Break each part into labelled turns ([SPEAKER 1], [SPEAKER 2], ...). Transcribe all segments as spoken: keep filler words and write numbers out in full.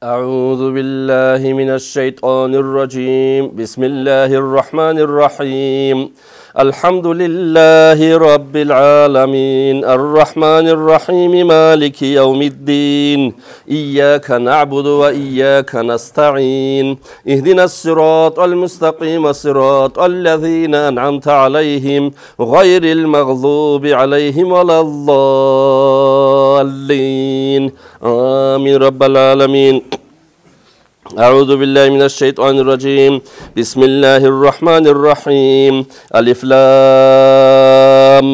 [SPEAKER 1] أعوذ بالله من الشيطان الرجيم بسم الله الرحمن الرحيم الحمد لله رب العالمين الرحمن الرحيم مالك يوم الدين إياك نعبد وإياك نستعين اهدنا الصراط المستقيم صراط الذين أنعمت عليهم غير المغضوب عليهم ولا الضالين آمين رب العالمين أعوذ بالله من الشيطان الرجيم بسم الله الرحمن الرحيم ألف لام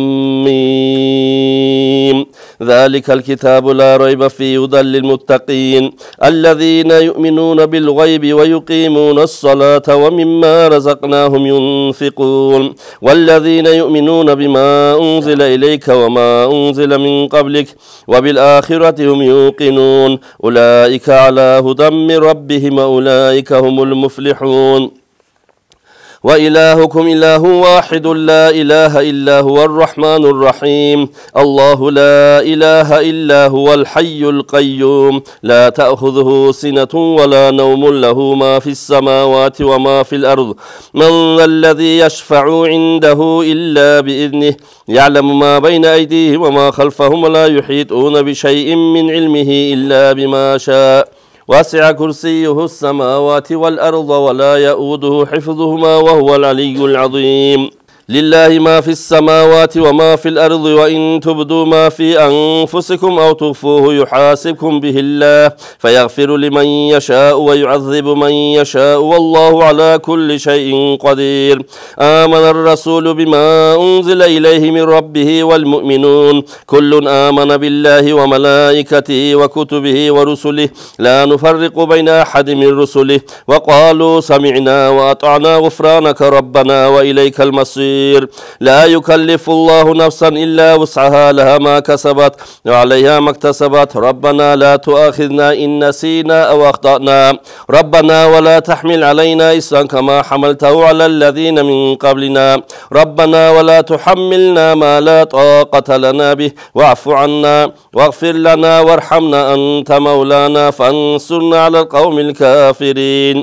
[SPEAKER 1] ميم ذلك الكتاب لا ريب فيه هدى للمتقين الذين يؤمنون بالغيب ويقيمون الصلاة ومما رزقناهم ينفقون والذين يؤمنون بما أنزل إليك وما أنزل من قبلك وبالآخرة هم يوقنون أولئك على هدى من ربهم وأولئك هم المفلحون وإلهكم إله واحد لا إله إلا هو الرحمن الرحيم الله لا إله إلا هو الحي القيوم لا تأخذه سنة ولا نوم له ما في السماوات وما في الأرض من ذا الذي يشفع عنده إلا بإذنه يعلم ما بين أيديهم وما خلفهم ولا يحيطون بشيء من علمه إلا بما شاء وسع كرسيه السماوات والأرض ولا يؤوده حفظهما وهو العلي العظيم لله ما في السماوات وما في الأرض وإن تبدوا ما في أنفسكم أو تخفوه يحاسبكم به الله فيغفر لمن يشاء ويعذب من يشاء والله على كل شيء قدير آمن الرسول بما أنزل إليه من ربه والمؤمنون كل آمن بالله وملائكته وكتبه ورسله لا نفرق بين أحد من رسله وقالوا سمعنا وأطعنا غفرانك ربنا وإليك المصير لا يكلف الله نفسا إلا وسعها لها ما كسبت وعليها ما اكتسبت ربنا لا تؤاخذنا إن نسينا أو أخطأنا ربنا ولا تحمل علينا إصرا كما حملته على الذين من قبلنا ربنا ولا تحملنا ما لا طاقة لنا به واعف عنا واغفر لنا وارحمنا أنت مولانا فانصرنا على القوم الكافرين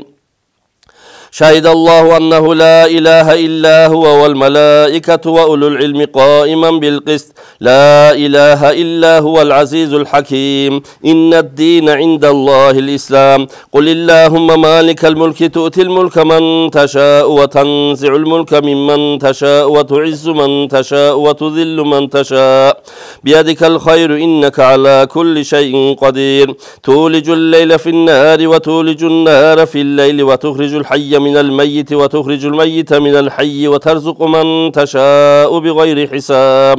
[SPEAKER 1] شهد الله أنه لا إله إلا هو والملائكة وأولو العلم قائما بالقسط لا إله إلا هو العزيز الحكيم إن الدين عند الله الإسلام قل اللهم مالك الملك تؤتي الملك من تشاء وتنزع الملك ممن تشاء وتعز من تشاء وتذل من تشاء بيدك الخير إنك على كل شيء قدير تولج الليل في النهار وتولج النهار في الليل وتخرج الحي من الميت وتخرج الميت من الحي وترزق من تشاء بغير حساب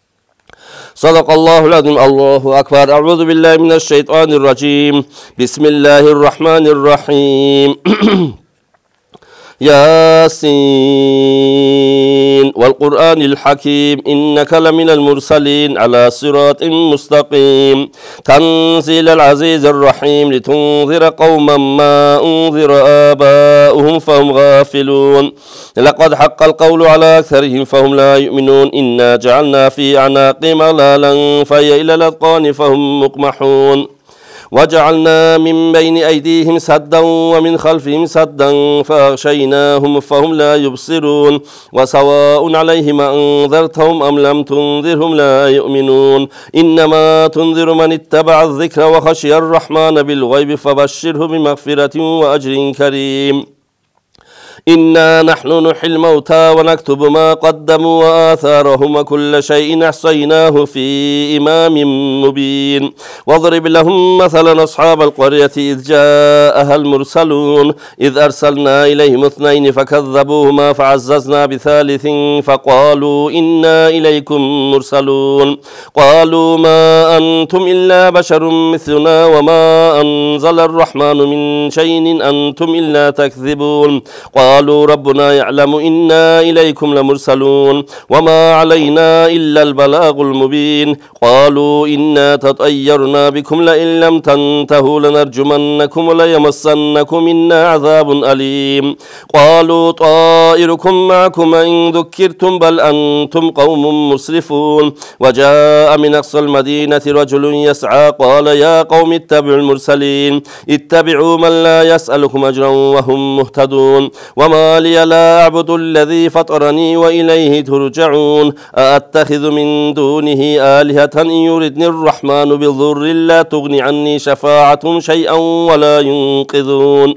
[SPEAKER 1] صدق الله العظيم الله أكبر أعوذ بالله من الشيطان الرجيم بسم الله الرحمن الرحيم ياسين والقرآن الحكيم إنك لمن المرسلين على صراط مستقيم تنزيل العزيز الرحيم لتنذر قوما ما أنذر آباؤهم فهم غافلون لقد حق القول على أكثرهم فهم لا يؤمنون إنا جعلنا في أعناقهم أغلالا فهي إلى الأذقان فهم مقمحون وجعلنا من بين أيديهم سدا ومن خلفهم سدا فأغشيناهم فهم لا يبصرون وسواء عليهم أنذرتهم أم لم تنذرهم لا يؤمنون إنما تنذر من اتبع الذكر وخشي الرحمن بالغيب فبشره بمغفرة وأجر كريم إنا نحن نحيي الموتى ونكتب ما قدموا وآثارهم وكل شيء أحصيناه في إمام مبين واضرب لهم مثلا أصحاب القرية إذ جاءها المرسلون إذ أرسلنا إليهم اثنين فكذبوهما فعززنا بثالث فقالوا إنا إليكم مرسلون قالوا ما أنتم إلا بشر مثلنا وما أنزل الرحمن من شيء أنتم إلا تكذبون قالوا ربنا يعلم إنا إليكم لمرسلون وما علينا إلا البلاغ المبين قالوا إنا تطيرنا بكم لئن لم تنتهوا لنرجمنكم وليمسنكم منا عذاب أليم قالوا طائركم معكم إن ذكرتم بل أنتم قوم مسرفون وجاء من أقصى المدينة رجل يسعى قال يا قوم اتبعوا المرسلين اتبعوا من لا يسألكم أجرا وهم مهتدون وما لي لا أعبد الذي فطرني وإليه ترجعون أأتخذ من دونه آلهة إن يردني الرحمن بضر لا تغني عني شفاعتهم شيئا ولا ينقذون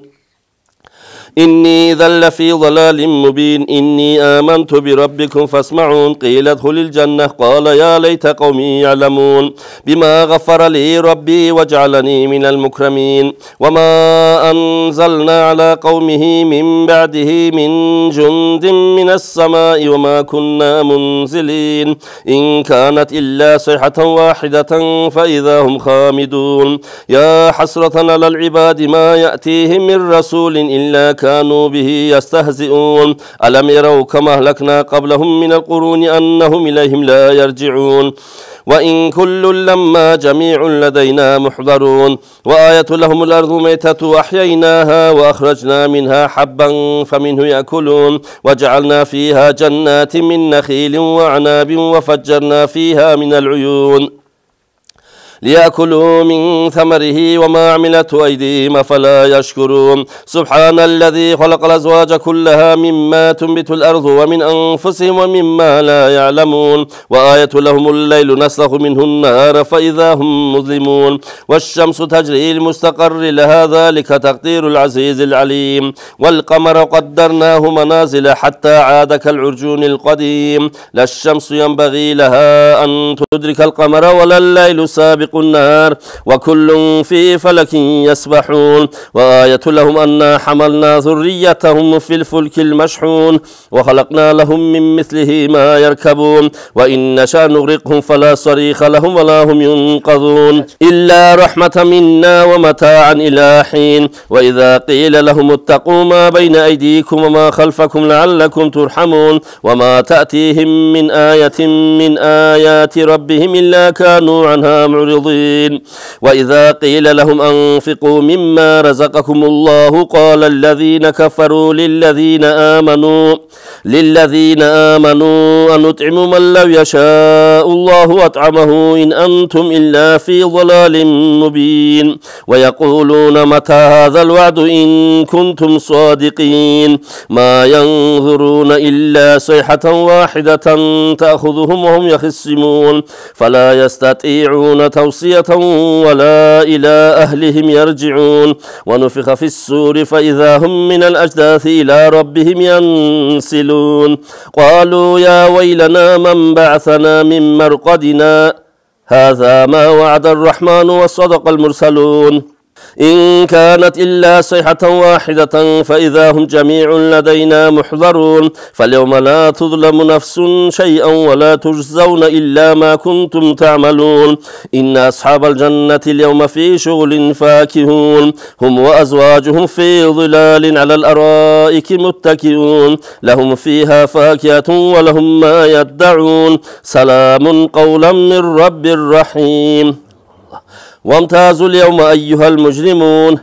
[SPEAKER 1] إني إذا لفي ضلال مبين إني آمنت بربكم فاسمعون قيل ادخل الجنة قال يا ليت قومي يعلمون بما غفر لي ربي وجعلني من المكرمين وما أنزلنا على قومه من بعده من جند من السماء وما كنا منزلين إن كانت إلا صيحة واحدة فإذا هم خامدون يا حسرة على العباد ما يأتيهم من رسول إلا كانوا به يستهزئون ألم يروا كما أهلكنا قبلهم من القرون أنهم إليهم لا يرجعون وإن كل لما جميع لدينا محضرون وآية لهم الأرض ميتة أحييناها وأخرجنا منها حبا فمنه يأكلون وجعلنا فيها جنات من نخيل وعناب وفجرنا فيها من العيون ليأكلوا من ثمره وما عملت أيديهم أفلا يشكرون سبحان الذي خلق الأزواج كلها مما تنبت الأرض ومن أنفسهم ومما لا يعلمون وآية لهم الليل نسلخ منه النهار فإذا هم مظلمون والشمس تجري لمستقر لها ذلك تقدير العزيز العليم والقمر قدرناه منازل حتى عاد كالعرجون القديم لا الشمس ينبغي لها أن تدرك القمر ولا الليل سابق النار وكل في فلك يسبحون وآية لهم أنا حملنا ذريتهم في الفلك المشحون وخلقنا لهم من مثله ما يركبون وإن نشأ نغرقهم فلا صريخ لهم ولا هم ينقذون إلا رحمة منا ومتاعا إلى حين وإذا قيل لهم اتقوا ما بين أيديكم وما خلفكم لعلكم ترحمون وما تأتيهم من آية من آيات ربهم إلا كانوا عنها معرضين وإذا قيل لهم أنفقوا مما رزقكم الله قال الذين كفروا للذين آمنوا للذين آمنوا أنطعم من لو يشاء الله أطعمه إن أنتم إلا في ضلال مبين ويقولون متى هذا الوعد إن كنتم صادقين ما ينظرون إلا صيحة واحدة تأخذهم وهم يخصمون فلا يستطيعون توصية ولا إلى أهلهم يرجعون ونفخ في السور فإذا هم من الأجداث إلى ربهم ينسلون قالوا يا ويلنا من بعثنا من مرقدنا هذا ما وعد الرحمن وصدق المرسلون إن كانت إلا صيحة واحدة فإذا هم جميع لدينا محضرون فاليوم لا تظلم نفس شيئا ولا تجزون إلا ما كنتم تعملون إن أصحاب الجنة اليوم في شغل فاكهون هم وأزواجهم في ظلال على الأرائك متكئون لهم فيها فاكهة ولهم ما يدعون سلام قولا من رب رحيم وامتازوا اليوم أيها المجرمون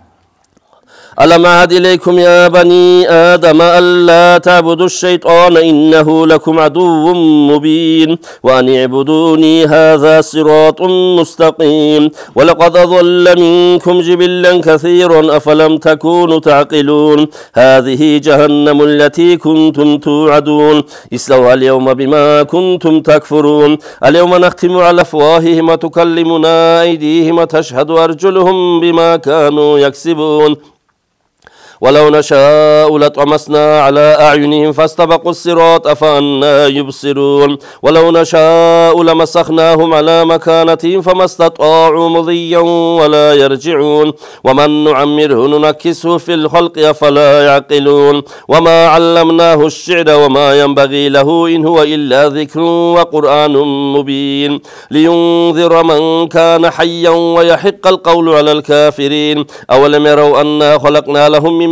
[SPEAKER 1] ألم أعهد إليكم يا بني آدم ألا تعبدوا الشيطان إنه لكم عدو مبين وأن اعبدوني هذا صراط مستقيم ولقد أضل منكم جبلا كثيرا أفلم تكونوا تعقلون هذه جهنم التي كنتم توعدون اصلوها اليوم بما كنتم تكفرون اليوم نختم على أفواههم وتكلمنا أيديهم وتشهد أرجلهم بما كانوا يكسبون ولو نشاء لطمسنا على أعينهم فاستبقوا الصراط أفأنا يبصرون ولو نشاء لمسخناهم على مكانتهم فما استطاعوا مضيا ولا يرجعون ومن نعمره ننكسه في الخلق أفلا يعقلون وما علمناه الشعر وما ينبغي له إن هو إلا ذكر وقرآن مبين لينذر من كان حيا ويحق القول على الكافرين أولم يروا أنا خلقنا لهم من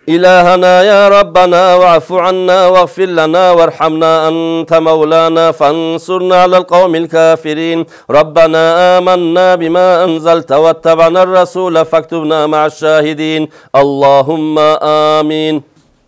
[SPEAKER 1] إلهنا يا ربنا واعف عنا واغفر لنا وارحمنا أنت مولانا فانصرنا على القوم الكافرين ربنا آمنا بما أنزلت واتبعنا الرسول فاكتبنا مع الشاهدين اللهم آمين.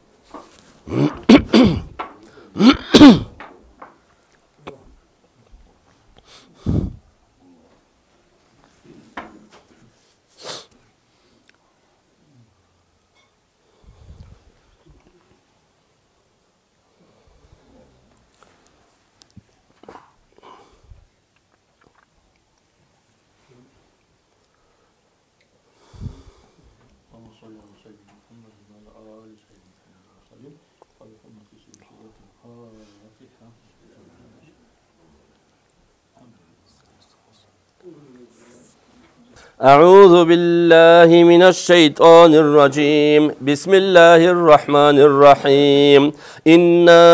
[SPEAKER 1] أعوذ بالله من الشيطان الرجيم بسم الله الرحمن الرحيم إنا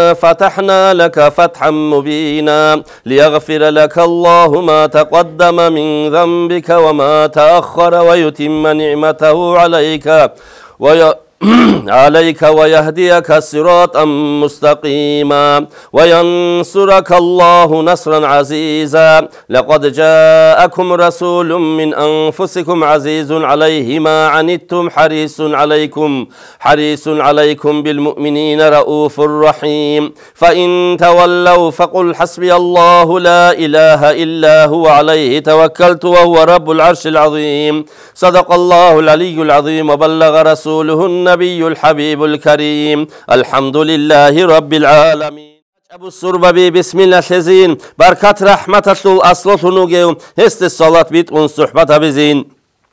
[SPEAKER 1] فتحنا لك فتحا مبينا ليغفر لك الله ما تقدم من ذنبك وما تأخر ويتم نعمته عليك وي عليك ويهديك صراطا مستقيما وينصرك الله نصرا عزيزا لقد جاءكم رسول من أنفسكم عزيز عليه ما عنتم حريص عليكم حريص عليكم بالمؤمنين رؤوف رحيم فإن تولوا فقل حسبي الله لا إله إلا هو عليه توكلت وهو رب العرش العظيم صدق الله العلي العظيم وبلغ رسوله النبي الحبيب الكريم الحمد لله رب العالمين. أبو السرببي بسم الله شزين بركات رحمة الله أصلت نوجيو هست الصلاة بيت ونصحبة بزين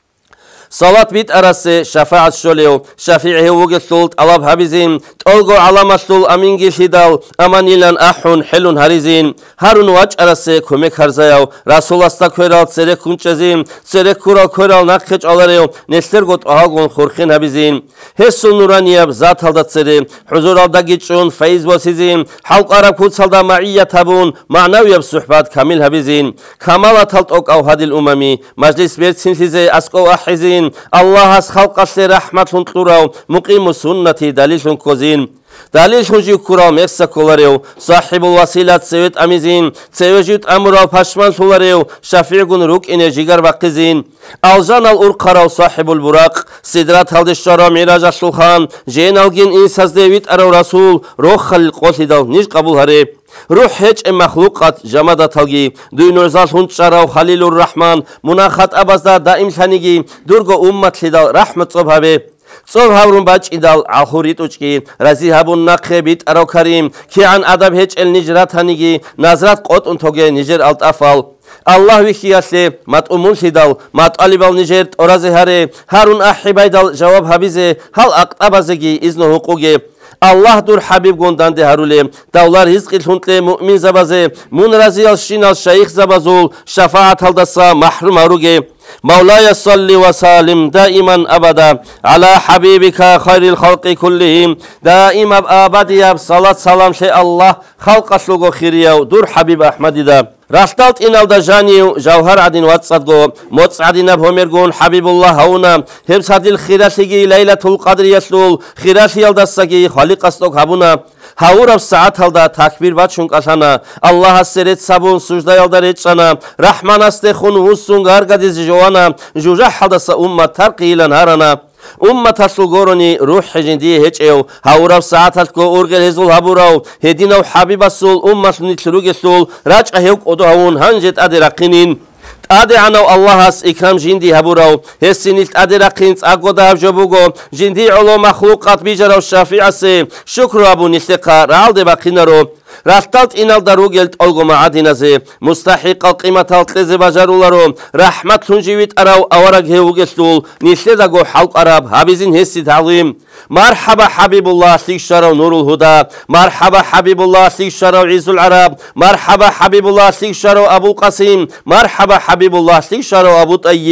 [SPEAKER 1] صلاة بيت أرسي شفاعة شوليو شفيعه وقتلت ألاب هبزين تولغو علامة شول أمينجي شدال أمانيلان أحون حلون هرزين هارون واج أرسي كوميك هرزيو رسول استا كويرال تسيرك كونچزين تسيرك كورال كويرال ناقخج أولاريو نشترغوت أهاغون خورخين هبزين هسو نورانياب ذات هلدا تسيري حضور الدا جيچون فيز بوسيزين حلق عرب كوت هلدا معية هبون معنوياب صحبات كامل هبزين كمالات هلد أوك أو هادي الأممي مجلس بيرت سنفيزي أسكو أحزين الله اس خلق رحمة تراو مقيم سنة دليل كوزين دليل خنجي كراو مكسا كولاريو صاحب الوسيلة سويت أميزين سويجيت أمراو پشمال تولاريو شفيع گون روك إنه جيگر بقزين الجان الأرقراو صاحب البراق سدرات هلد الشارع ميراج الشلخان جين الجين إنساز ديويت أرو رسول روح خلق قوتي دل نيج قبول هريب روح هيج مخلوقات جمادة تلقي دوي نرزال هنچاراو خليل الرحمن مناخات أبازدا دائم ثانيگي درغو أمت لدال رحمة صبحبه صبح هورون باج إدال عخوريت وچكي رزي هبون نقه بيت أرو كريم كي عن أدب هيج النجرات ثانيگي نظرات قوت انتوغي نجر الت أفال الله وخياسلي مات أمون لدال مات أليبال نجر أرازي هاري هارون أحباي دال جواب هبيزي هل أقتبازگي إذن حقوقي الله دور حبيب گوندان ده هرولي دولار رزق الهنتلي مؤمن زبازي من رزي الشين الشيخ زبازول شفاعة هلدسا محروم هروغي مولاي صلي وسلم دائما أبدا على حبيبك خير الخلق كلهم دائما أبدا صلاة سلام شيء الله خلق أسلوغو خيريو دور حبيب أحمد دا راستالت إن الدا جانيو جوهر عدين واتسادغو موتس عدين بهمرغون حبيب الله هونا هبس هدي الخيراسيجي ليلة القدر يسلول خيراسي يلدساجي خالق أسلوغ هبونا هاورب ساعت هلدا تكبير باتشونك أشانا الله السريت سابون سجدا يلدريت شانا رحمن استخون وسون غارغديز جوانا جوجح هلدسا أمة ترقيلا هارنا أمة السلغورني روح جندي هيجيو هاورب ساعتك أورجل هزول هبوراو هدينو حبيب السول أمة نتلوج السول راج أهيوك أدوهون هنجت أدرقينين أدي عنو الله اس إكرام جندي هبوراو هسينيت أدرقينت أقودا هبجبوغو جندي علو مخلوقات بيجراو الشافع سي شكر أبو نلتقى رعال دي باقينارو رفتالت إنال داروغلت ألغو معادينازي مستحق القيمة تلتلزي بجارولارو رحمة تنجيويت أراو أورق هيوغستول نشلداغو حلق أراب هابيزين هسي تعظيم مرحبا حبيب الله سيك شراو نور الهدى مرحبا حبيب الله سيك شراو عز العرب مرحبا حبيب الله سيك شراو أبو القاسم مرحبا حبيب الله سيك شراو أبو طيب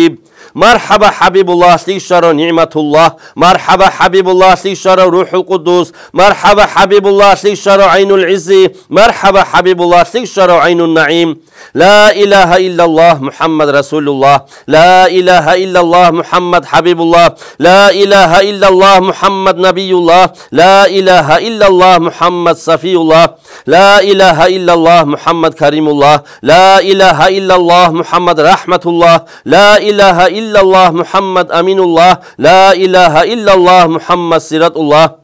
[SPEAKER 1] مرحبا حبيب الله استشار نعمة الله مرحبا حبيب الله استشار روح القدوس مرحبا حبيب الله استشار عين العز مرحبا حبيب الله استشار عين النعيم لا إله إلا الله محمد رسول الله لا إله إلا الله محمد حبيب الله لا إله إلا الله محمد نبي الله لا إله إلا الله محمد صفي الله لا إله إلا الله محمد كريم الله لا إله إلا الله محمد رحمة الله لا إله إلا الله محمد أمين الله لا إله إلا الله محمد صراط الله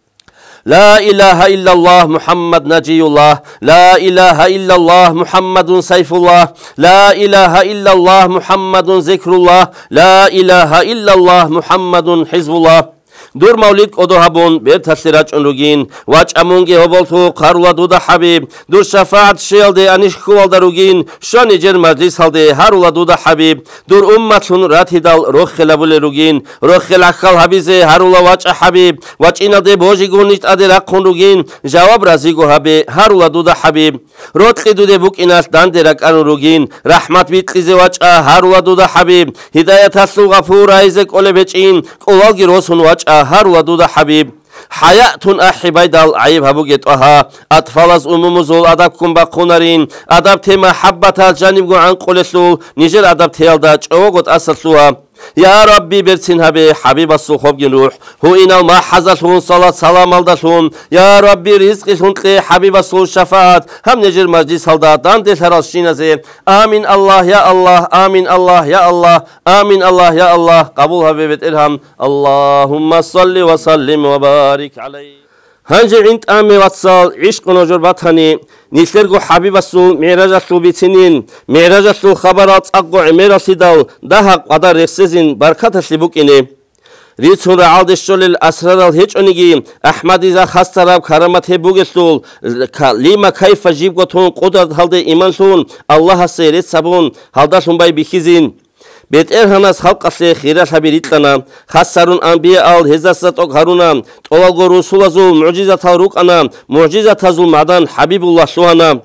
[SPEAKER 1] لا إله إلا الله محمد نجي الله لا إله إلا الله محمد سيف الله لا إله إلا الله محمد ذكر الله لا إله إلا الله محمد حزب الله دور مولد أدوهابون بيت هسيراج أنروجين واج أمونجي هبولتو قارولا دودا حبيب دور شفاعت شيلدي أنيش خوالداروجين شاني جر مجلس هالدي هارولا دودا حبيب دور أمتون راتي دال روخ لابولي روجين روخ لأخال حبيزي هارولا واج حبيب واج إنا دي بوجي گونيت أدي لقون روجين جواب رازيگو هبي هارولا دودا حبيب روت قيدو دي بوك إناس دان دي رك أنو روجين رحمت بيت قيزي واج هارولا دودا حبيب هداية هسلو غفور عايزك أولي بيچين قوالگي روسون واج هارو دودا حبيب حياتون أحباي دال عيب هبوجت أها أطفال از أمم زول أدب كم بقونارين أدب تما حبة الجانب عن قلسلو نيجر أدب تيال داج أوغت أسلسوها يا ربي برسين هبي حبيب الصخوب جنوح هو إنا ما حزتون صلاة سلام الدسون يا ربي رزق سنقي حبيب الصو شفاعت هم نجر مجلس هلدات دان دل هرالشين زي آمين الله يا الله آمين الله يا الله آمين الله يا الله قبول حبيبت إلهم اللهم صل وسلم وبارك عليه هنجي عند آمي واتسال عشق نجر بطاني نيسلرغو حبيب السو معراج السو بيتنين معراج السو خبرات أقو عمير سيدال دهق قدر رخصزين بركات سيبوكيني ريتون رعالد الشول الأسرار الهيج أنيجي أحمد إذا خاستراب كرامت هبوغسول لما كيف جيب قطون قدرت هالد إيمان سون الله سيرت سبون هالدا سنباي بيخيزين بيت إرهاناس خلق أسلي خيرات هبيريتلنا خاصرون أنبياء الهزاسات أغهرونا طولغو رسول زول معجزة روك أنا معجزة زول معدان حبيب الله سوهانا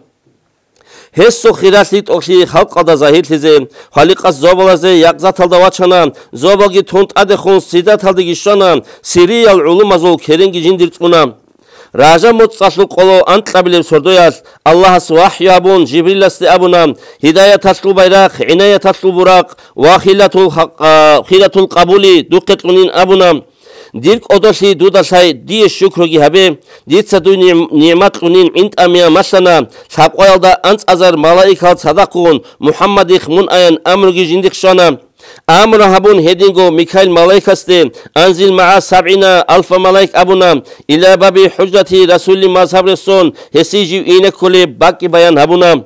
[SPEAKER 1] هسو خيرات ليت أخشي خلق أدا ظاهر لزي خالق الزوبال زي يقزات هلدواتشانا زوبالغي تونت أدخون سيدات هلدگيشانا سيري العلوم زول كرنگي جندرتونا راجا متصل قلو أنت قبل سردوياس الله سوحي أبون جبريل است أبونا هداية تسلو بيراق عناية تسلو براق وخيلة القبول دوقتونين أبونا ديرك أدوشي دودا شاي دي الشكرغي هبه ديت سدو نعمت لونين عند أميا مسنا سابقويل دا أنت أزر ملايكات صدقون محمد خمون أين أمرغي جندق شانا أمر هبون هدينغو ميكائيل ملايكستين أنزل مع سبعين ألف ملايك أبونا إلى باب حجة رسول مذهب رسول هسيجي إينك كل باقي بيان هبونا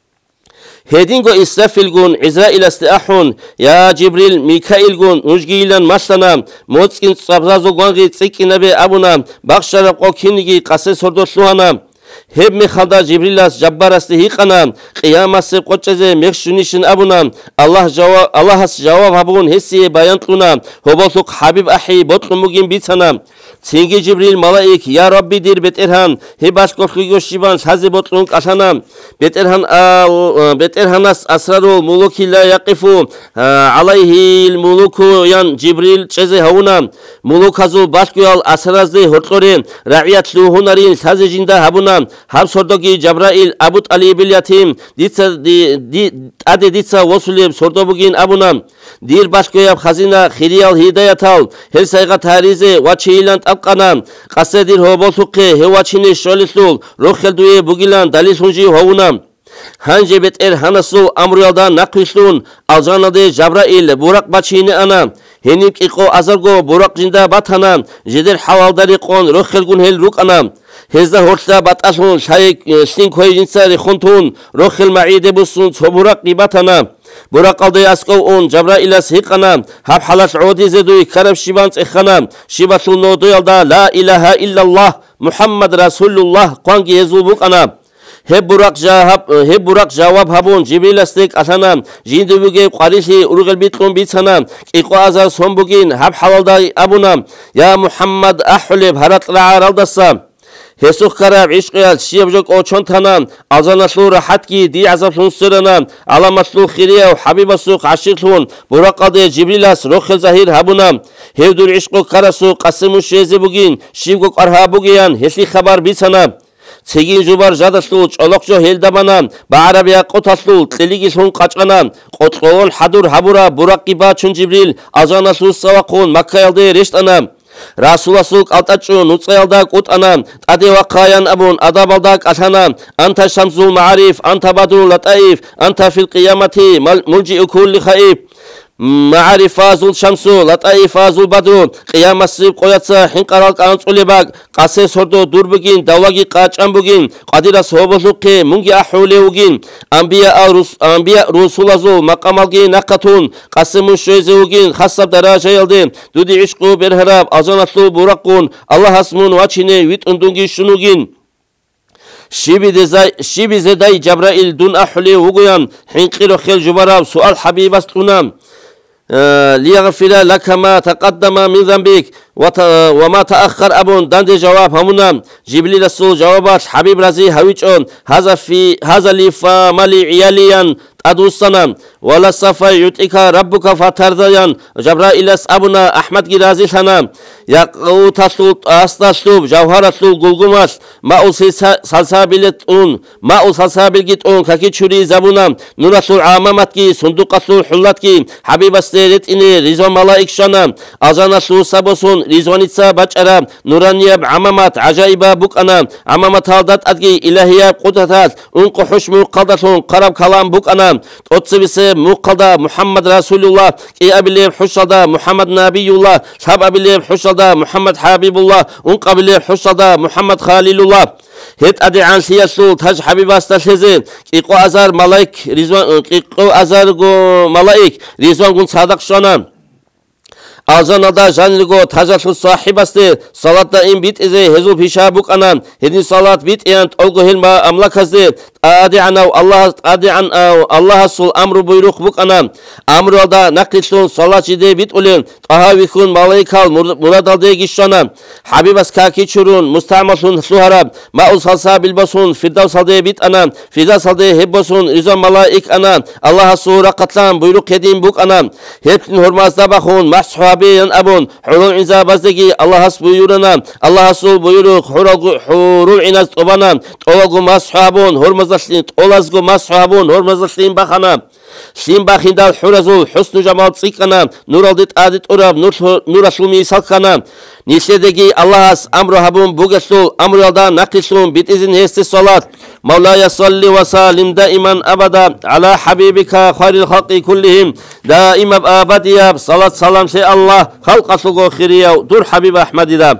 [SPEAKER 1] هدينغو إسرافيلغون عزرائيل استأحون يا جبريل ميكائيلغون نجيلان مسنا موتسكين صبرازو غانغي تسيكي نبي أبونا بخشرق وكينيجي قصي سردو سوهانا هب مخدا جبريل اس جبار است هيقنا قيامت سے قچزه مخشنيشن ابونا الله جواب الله اس جواب هبون حسي بيان قنا هوبوسق حبيب احي بطلمگين بيتنا سينگي جبريل ملائك يا ربي دير بترهان هباش كوخيگو شيبان سازي بطلون قشانا بترهان بترهانس اسرار الملوك لا يقف عليه الملوك ين جبريل چزه هونا ملوك ازو باشكيال اسرازي هوتلورين رعيات لو هنرين سازي جندا هبونا هم سردوگی جبرائیل ابوت علی بیلیاتیم دیتsa دی ادی دیتsa وصولیم سردوگین ابونام دیر باشکویاب خزینه خیریال هدایتال هر سایغا تاریزه و چیلند ابقانام قصه دیر هوبولتوقه هواچینی شولیسول روخل دوی بوگیلان دلیل سونجی هوونام هنجي بيت إر هنسو أمريالدا نقوشلون الجانده جبرائيل براق بچيني أنا هنيك إقو أزرگو براق جنده بطانا جدر حوال داري قون روخلگون هل روك أنا هزده هرشتا بطاشون شايك شتين كوي جنسا رخونتون روخل معيده بسون سو براق بطانا براق الدي أسقو اون جبرائيل سيقنا هب حلاش عودي زدوي كرب شبانس إخنا شباسون نودو يلدا لا إله إلا الله محمد رسول الله قوانگي يزوبوك أنا هب براق جواب هب براق جواب هبون جبريل استيك أثنا جندبوجي قاريشي أرغل بيتكم بيتنا إقوا أزار سومبوجين هب حلال داي أبونا يا محمد أحلب هرت رعار الدسام Hesuk karab ishqiyal shiyabjok ochon tanam azanatlu rahatki di azabun sırana alamatlu khiriyav habibasu qashiqlun buraqade jibrilas rokhel zahir habunam hevdur ishqo karasu qasimu sheze bugin shivgok arha bugiyan hesi khabar bisana Цегин жубар жадасу чолокчо хелдабана ба арабия қотасу телиги сун қачқана қотқол хадур хабура бурақиба чун жибрил азанасу савақун маккаялде рештана Расуласук алтачу нуцаялда кутана тадева қаян абун адабалдак асана анта шамсул маариф анта бадрул латаиф анта фил қиямати мулджиу кулли хаиф معارف فازول شمسو لطای فازول بدرو قیامت سیب قویتسا حنقرال قانصولی باگ قاسه سردو دور بگین دواگی قاچان بگین قدیر صحبزوقی منگی احولی بگین انبیاء رسول ازو مقامالگی نقطون قاسه منشویزی بگین خصب دراجه یلدین دودی عشقو برهراب ازانتلو برقون الله اسمون وچینه ویت اندونگی شنوگین شیبی زدای جبرائیل دون احولی بگوین حنقیرو خیل جبراب سؤال حبیب استونم ليغفر لك ما تقدم من ذنبك وما تأخر أبون دند جواب همونا جبريل السول جوابات حبيب رزي هويجون هذا في هذا لي فمالي عياليا أدوسنا ولا سوف يعطيك ربك فترضين جبرائيل أبونا أحمد جرازي سنا يقوت السلط أستشلوب جوهر السلط غلغماش ما سلسابيلتون ما سلسابيلتون كي تشوري زبونا نور السلط عاممتكي صندوق السلط حلتكي حبيب استيرت إني رزوان ملائك شنا أزان السلط سبسون رزوانيتسا بچرا نورانياب عمامات عجائبا بوكانا عمامات هالدات أدقي إلهياب قدرتات انقو حشمو قدرتون قرب كلام بوكانا تطسبسي مقدا محمد رسول الله كي أبليب حشدا محمد نبي الله شاب أبليب حشدا محمد حبيب الله انق أبليب حشدا محمد خليل الله هت أدي عن سياسول تاج حبيب استشهزين كيقو أزار ملايك رزوان كيقو أزار ملايك رزوان قن صادق شانا Azanada janligo tajaslu sahibasti salatda in bit ize hezu pisha bukanan hedin salat bit ent olgu hilma amlakazdi adi anav Allah adi an Allah sul amru buyruk bukanan amru alda naqlisun salatçide bit ulen tahavikun malaikal muradalde gişşana habibas kaki çurun mustamasun suharab ma'ul salsa bilbasun firdavsalde bit anan firdavsalde hebbasun rizan malaik anan Allah sura katlan buyruk hedin bukanan hepsin hurmazda bakun mahsuha Abiyan abun hurul inza bazdagi Allah has buyurana Allah hasul buyuruk hurul inaz tobana tolagu mashabun hurmazashlin tolazgu mashabun hurmazashlin bakhana Slim bakhindal hurazul husnu jamal tsikana nuraldit adit urab nuraslumi salkana Nisledegi Allah has amru habun bugasul amrulda naqisun bit izin hesti salat Mevlaya salli ve salim daiman abada ala habibika khairil halqi kullihim daima abadiyab salat salam şey Allah halqasugo khiriyav dur habib ahmadida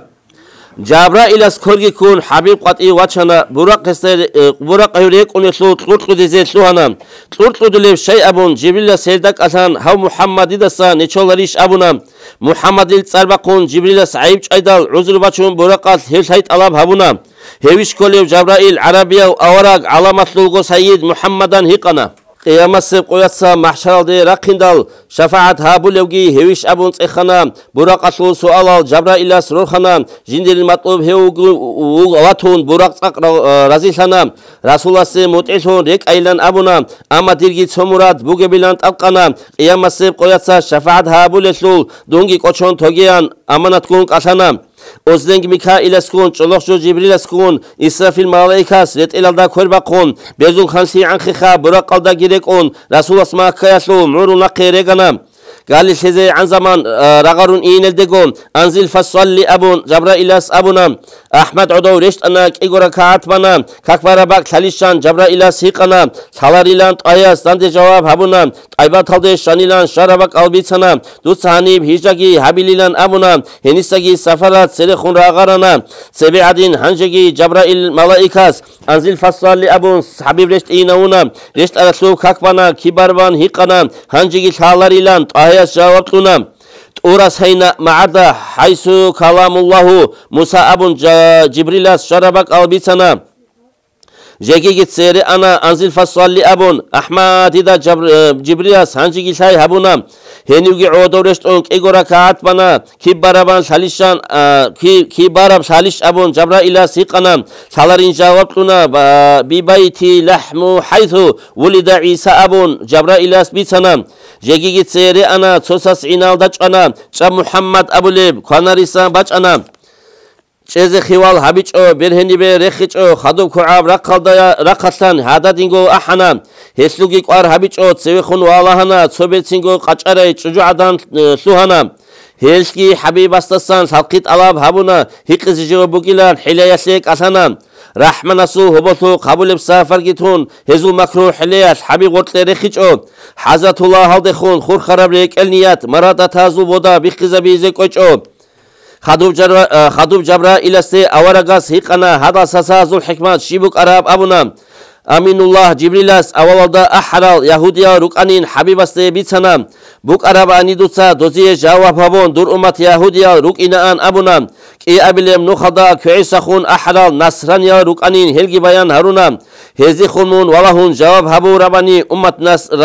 [SPEAKER 1] Jabrail as korgi kun habib qati wachana buraq qester buraq ayrek unesu turqu dize suhana turqu dilev şey abun Jibril sevdak asan hav Muhammadida sa necholarish abuna Muhammadil tsarbaqun Jibril saib aydal uzur bachun buraqat her sayt alab habuna Hevish kolev Jabrail Arabiya awarag alamatlugo Sayyid Muhammadan hiqana Qiyamat sib qoyatsa mahsharalde raqindal shafaat habulevgi hevish abun tsikhana buraqasul sualal Jabrailas rohana jindiril matlub heugu watun buraq tsaq razilana Rasulasi mut'ishun rek aylan abuna ama dirgi tsomurad bugebilan talqana Qiyamat sib qoyatsa shafaat habulesul dungi qochon togiyan amanat kun qasana Ozdengi Mikail askun, Çolokçu Cibril askun, İsrafil malaikas, Retilada korbakun, Bezun khansi ankhiha, Burakalda girek on, Rasul asma kayasu, Muruna qeregana. قال شيء عن زمان رغرون إين الدقون أنزل فصلي أبون جبرائيل أبونا أحمد عدو رشت أنا كيغورا كعت بنا ككبر باك ثالثان جبرائيل سيقنا ثالاريلان آياس دند جواب هبونا أيبات هذا شانيلان شربك ألبيتنا دوت هنيب هيجاكي هابيليلان أبونا هنيساكي سفرات سرخون رغرنا سبعدين هنجاكي جبرائيل ملائكاس أنزل فصلي أبون حبيب رشت إيناونا رشت أرسلو ككبنا كبربان هيقنا هنجاكي ثالاريلان آياس جوابتنا Uras hayna ma'arda haysu kalamullahu Musa abun Jibrilas şarabak albisana جيجي سيري أنا أنزل فصلي أبون أحمد إذا جبريل سانجي ساي هبونا هنيوغي عودورشتون إيغورا كات بنا كي بارابان ساليشان كي كي باراب ساليش أبون جبرائيل سيقنا سالارين جاوبتنا ببيتي لحم حيث ولد عيسى أبون جبرائيل سبيتنا جيجي سيري أنا تسوساس عينال داج أنا شا محمد أبو ليب كواناريسان باج أنا چیز خیوال هبیچو برهنی به رخیچو خدوب کعاب رقالدا رقصان هذا دینگو احنا هسلوگی قار هبیچو سوی خون والهنا صوبتینگو قچاره چجوعدان سوهنا هلشکی حبیب استسان سالقیت علاب هبونا هیقزیجو بوگیلان حلیاسلیک اسانا رحمناسو هبطو قبول بسافر گیتون هزو مکرو حلیاس حبیب قتل رخیچو حضرت الله هلدخون خور خراب ریک النیات مراد تازو بودا بیخیزا بیزه کوچو خدوب جبرا خدوب جبرائيل است اورگاس هيقنا هذا ساسازul حكمات شيبوك عرب ابونا امين الله جبريل است اولدا احرال يهوديا ركانين حبيب است بيتسنا بوك عرب انيدوسا دوزي جواب هبون دور امت يهوديا ركينان ابونا كي ابلم نخدا كعيسخون احرال نصرانيا ركانين هلغي بيان هارونا هزي خونون ولهون جواب هبو رباني امت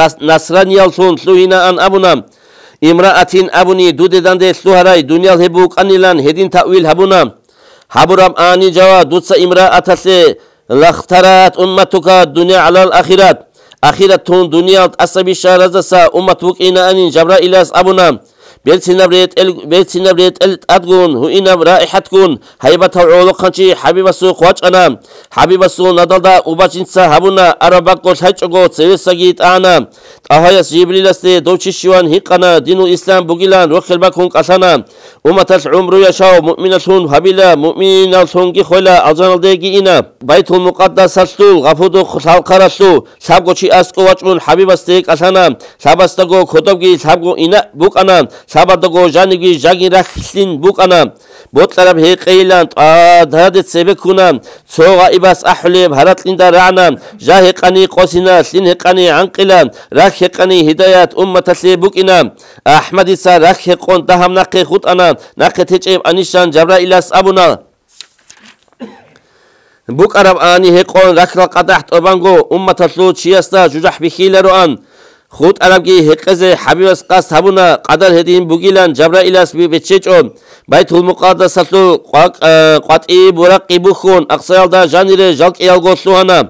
[SPEAKER 1] نصرانيا سون سلوهينان ابونا امرأتين أبني دوددان ده سلوهراي دنيا هبوك أنيلان هدين تأويل هبونا هبورام آني جوا دوتسا امرأة سي لاخترات أمتك الدنيا على الأخيرات أخيرتون دنيا أصبي شارزسا أمتك إنا أنين جبرائيل أبونا بيتسنبريت ال بيتسنبريت ال أدقون هو إنا رائحتكون هيبة العلوقانشي حبيب السو قواج أنا حبيب السو ندلدا وباجنسا هبونا أرباكو سهيتشوغو سيوساجيت أنا أهايس جبريل استي دوشيشوان هيقنا دين الإسلام بوغيلان روخل باكون قسانا أمتاش عمرو يشاو مؤمنة هبيلا مؤمنين سونجي خولا أجانل ديجي إنا بيت المقدس سستول غفودو خالقرسو سابقوشي أسكو واجمون حبيب استي قسانا سابستغو كتبجي سابقو إنا بوك أنا سابدغو جانگی جاگی رخلین بوکانا بوتلرب هیقیلان آدهادت سبکونان سوغا ایباس احلیم هراتلین دارعنان جاه قانی قوسینا سلین قانی عنقلان رخ قانی هدایت امت سبوکینا احمدی سا رخ قون دهم نقی خود انا نقی تجیب انیشان جبرائیل اس ابونا بوك عرب آني هيقون ركلا قدحت أبانغو أمة سلوت شياستا ججح بخيل روان خود عربگی هقزه حبیب قصد هبونا قدر هدین بوگیلان جبرائیل اس بی بچچون بیت المقدس سلو قطعی برقی بخون اقصیال دا جانیر جلق ایالگو سوهانا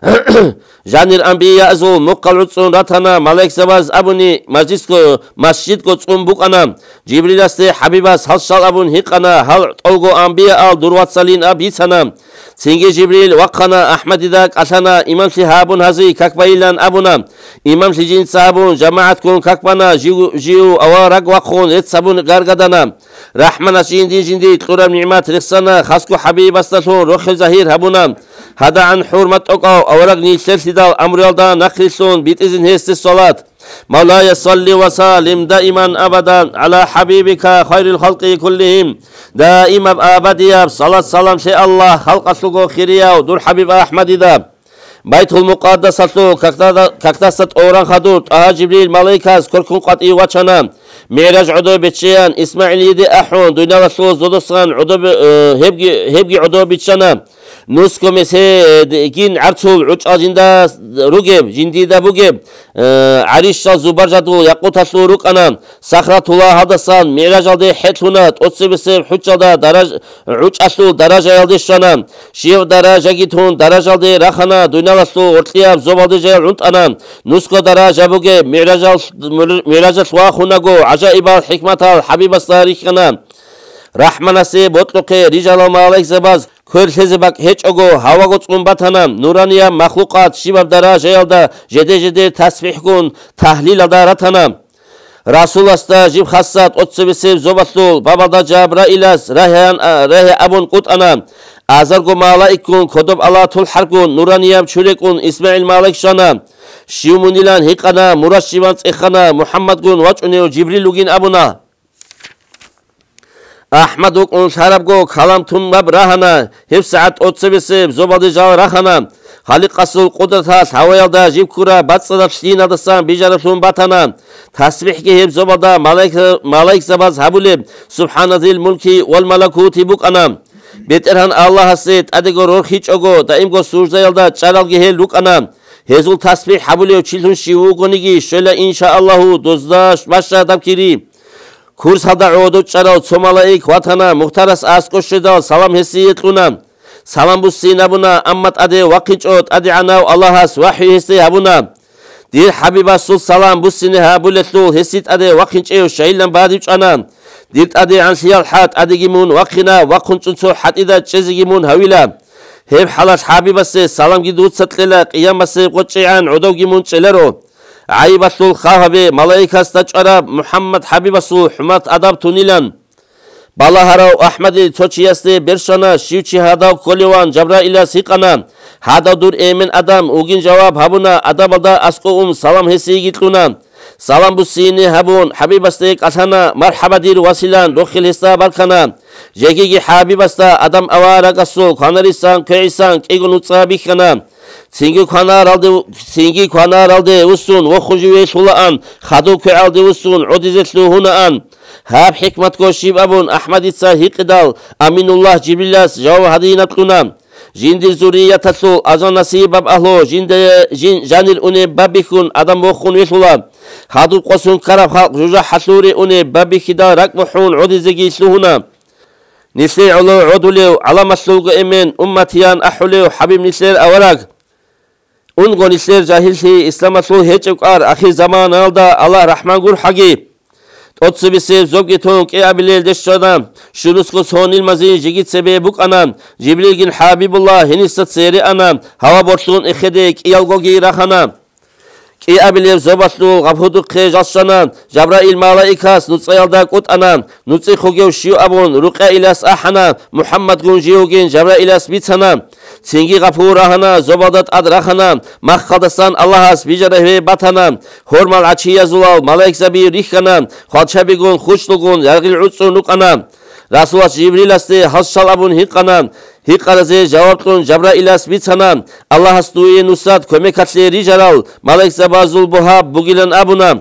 [SPEAKER 1] جانیر انبیاء ازو مقل رتسون راتانا ملک زباز ابونی مسجد کو تسون بوکانا جبریل است حبیب اس حل شال ابون هقنا حل طولگو انبیاء ال دروات سالین ابیتانا سنگی جبریل وقنا احمد داک اسانا امام صحابون هزی ککبایلان ابونا امام سجین صحابون جماعت کن ککبانا جیو اوارق وقون ات سبون گرگدانا رحمن اسین دی جندی تلورم نعمت رخصانا خسکو حبیب استسون روخ زهیر هبونا هذا عن حرمت اوقاو اورق نیسل سیدال امریال دا نخلصون بیت ازن هست الصلاة مولاي صل وسلم دائما ابدا على حبيبك خير الخلق كلهم دائما ابديا صلاة سلام سي الله خلق سلوكو خيريا ودور حبيب احمد دا بيت المقدس سلو كاكتاست اوران خدود اها جبريل ملايكاز كركون قطعي وچانا معراج عدو بتشيان اسماعيل يدي احون دنيا رسول زودسان عدو هبگي هبگي عدو بتشانا نسكو مسه جين عرسول عج اجندا روجب جندي دا بوجب عريش زبر جدو يقوت اسلو ركنا صخرة الله هدسان معراج الدي حتونات اتسبسب حجدا درج عج اسلو درجة يلدي شنان شيف درجة جيتون درجة الدي رخنا دنيا اسلو ارتياب زبالدي جيل عند انا نسكو درجة بوجب معراج معراج سوا خناغو عجائب الحكمة الحبيب الصارخنا رحمن سي بوتلوك رجال مالك زباز كل بك هيج أجو هوا قطعن بطنا نورانيا مخلوقات شباب درجة يلدا جدي جدي تسبيح كون تحليل دارتنا رسول استا جيب خاصات اتسبسيب زوبطلول بابا دا جبرائيل رهيان رهي ابون قطعنا ازرگو ملائكون كدب الله تلحركون نورانيا بشوريكون اسماعيل مالك شانا شيومونيلان هيقنا مرشبان اخنا محمد كون وچوني وجبريل لغين ابونا احمد اون شرابگو کلام تون باب راهنا هف ساعت اتسبسب زبادی جال راهنا خالق اصل قدرت هست هوایل دا جیب کورا بطصدر شین ادستان بیجارتون بطانا تسبیح که هف زبادا ملائک ملائک زباز هبولب سبحان ذی الملکی والملکوتی بک انا Beterhan Allah hasret adego rorhi çogo da imgo surjayalda çaralgi hel lukana. Hezul tasbih habuleo çilhun şivu gonigi şöyle inşaallahu dozdaş başla adam kiri. Kurs hada odu çaral somalaik vatana muhtaras askoşedal salam hesiyet luna. Salam bu sinabuna ammat ade vakit ot ade anav Allahas vahiy hesi habuna. Dir Habibasul salam bu sini habuletlul hesit ade vakit ev şailan badi uçanan. Dirt ade ansiyal hat ade gimun vakina vakunçunçu hat ida çezi gimun havila. Hep halas Habibası salam gidut satlela qiyaması qoçiyan udav gimun çelero. Aybatul khahabe malaikas taçara Muhammed Habibasu humat adab tunilan. Balaharav Ahmedi çoçiyasli berşana şivçi hadav kolivan Cebrail'a siqana. Hada dur emin adam ugin cevap habuna adabada askoum salam hesi gitluna. Salam bu sini habun Habibasli qasana marhabadir wasilan rokhil hesta balkana. Jegigi Habibasta adam avara qasul kanarisan köysan kegun utsabikana. Singi kanar aldı singi kanar aldı usun ve xujuve sulaan khadu köy aldı usun udizetlu hunaan. Hab hikmet koşib abun Ahmed İsa hiqdal Aminullah Cibrilas jav hadinatluna. Jindir zuriyatasu azan nasibab ahlo jinde jin janil une babikun adam vokhun vesula. Hadu qosun karab halq juja hasuri une babikida rakmuhun udizegi sluhuna. Nisli ulu udulev alamaslugu emen ummatiyan ahulev habib nisler avarak. Ungon nisler cahilsi islamasul heçukar ahir zaman alda Allah rahman gur hagi. Otsu bisev zobgetonk e abilel deşşadam. Şunusku sonil mazi jigit sebe buk anan. Cibrilgin Habibullah henistat seri anan. Hava bortluğun ekhedek iyalgogi rahanan. Ki abilev zobatlu gabhuduk khe jalşanan. Cebrail malaikas nutsayalda kut anan. Nutsi khogev şiu abun ruqa ilas ahanan. Muhammed gun jiogin Cebrailas bitsanan. Singi gafur rahana zobadat ad rahana. Makhadasan Allahas bijarehve batanan. Hormal açiya zulal malaik zabi rihkanan. Khalçabigun khuşlugun yargil utsu nukanan. Rasulullah Cibrilas'te hasşal abun hiqanan. Hiqaraze cevaptun Cebrailas bitsanan. Allahas duye nusrat kömek atleri jaral. Malaik zabazul buhab bugilan abunam.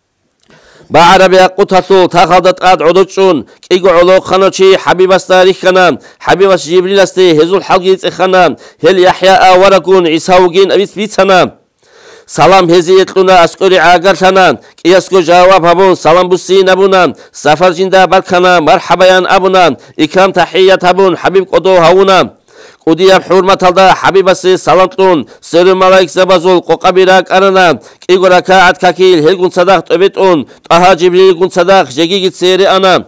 [SPEAKER 1] Ba'arabi qutatul taqadat ad udutun qigu ulu khanochi Habibasta rihkanan. Habibas Cibrilas'te hezul halgit ikhanan. Hel Yahya awarakun Isawgin abis bitsanan. Salam heziyetluna askori agartanan. Kiyasko cevap habun salam busin abunan. Safar jinda barkana marhabayan abunan. İkram tahiyyat habun Habib kodo havunan. Kudiyab hurmat alda Habibası salamtun. Sırrı malaik zabazul qoqabirak aranan. Kigo rakaat kakil helgun sadak töbetun. Taha Cibril gun sadak jegi git seri anan.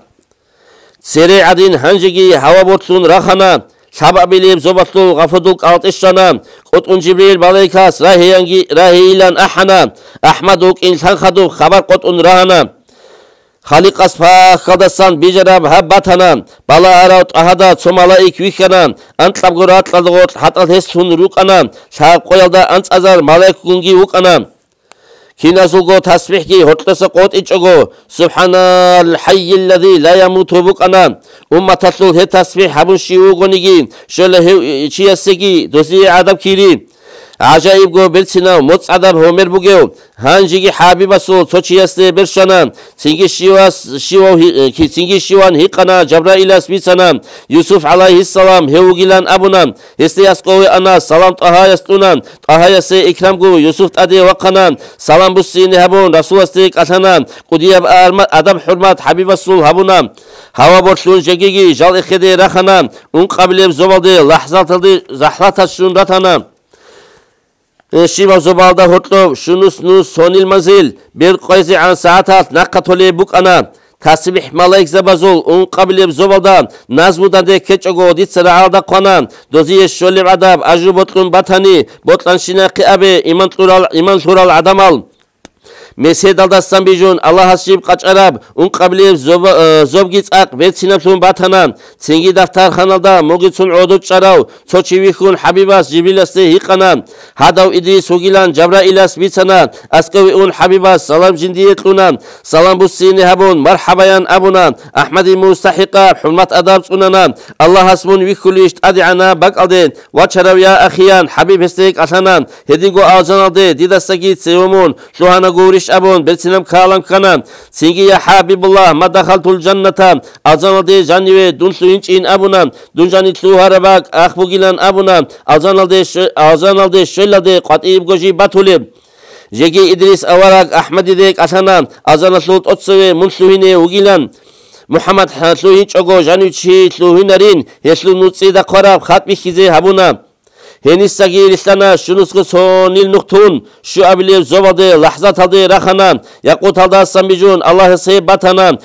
[SPEAKER 1] Seri adin hanjegi hava bortun rahanan. Sababilib zobatlu gafuduk alt işşana. Kutun Cibril malaikas rahiyangi rahilan ahana. Ahmaduk insan khaduk khabar kutun rahana. Khaliq asfa khadasan bijarab habbatana. Bala araut ahada somalaik wikanan. Antlab gurat qalgot hatal hesun rukanan. Sahab qoyalda ants azar malaik gungi ukanan. Kinasulgo tasbih ki hotlasa qot ichogo subhanal hayyil ladzi la yamutu bukanan. Ummatatul he tasbih habun shiu gonigi şöyle he çiyasegi dosi adab kiri. Acayip go bersina mots adab homer bugev. Hanjigi Habibasu soçiyaste berşanan. Singi şivas şivo ki singi şivan hiqana Cebrailas bitsanan. Yusuf aleyhisselam heugilan abunan. Hestiyasqovi ana salam tahayastunan. Tahayase ikram go Yusuf ade vaqanan. Salam busini habun Rasulullah qatanan. Qudiyab adab hurmat Habibasul habunan. Hava borçluğun jegigi jal ekhede rahanan. Un qabileb zobalde lahzataldi zahlataşun ratanan. Shiva zobalda hotlo şunus nus sonil mazil bir qoyzi an saatat naqatoli bukana. Tasbih malaik zabazul un qabileb zobaldan nazmudan de keçogo dit saralda qanan. Doziye şolib adab ajrubotlun batani botlan şinaqi abe iman tural iman tural adamal. Mesed aldastan bijun Allah hasib qaçarab un qabileb zobgits aq betsinapsun batanan. Singi daftar khanalda mogitsun odut çarav soçivihun Habibas Cibrilas'te hiqanan. Hadav idris hugilan Cebrailas bitsanan. Askavi un Habibas salam jindiyetlunan. Salam bussini habun marhabayan abunan. Ahmedi mustahiqa hurmat adab sunanan. Allah hasmun vikulisht adiana bak alden. Vaçarav ya akhiyan Habib hestek atanan. Hedigo alcan alde didastagi sevumun. Şuhana guriş beş abun bersinam kalam kanan singi ya Habibullah madakhaltul jannata azanalde janive dunsu inçin abunan dunjani tuharabak akhbugilan abunan azanalde azanalde şellade qatib goji batulib Jegi İdris avarak Ahmedidek asanan azanaslut otseve munsuhine ugilan Muhammed Hasluhin çogo januçi sluhinarin yeslu nutsida qarab khatmi khize habuna Henissagi listana şunusku sonil nuktun şu abile zobade lahzat aldı rahanan yakut aldı sambijun Allah se batanan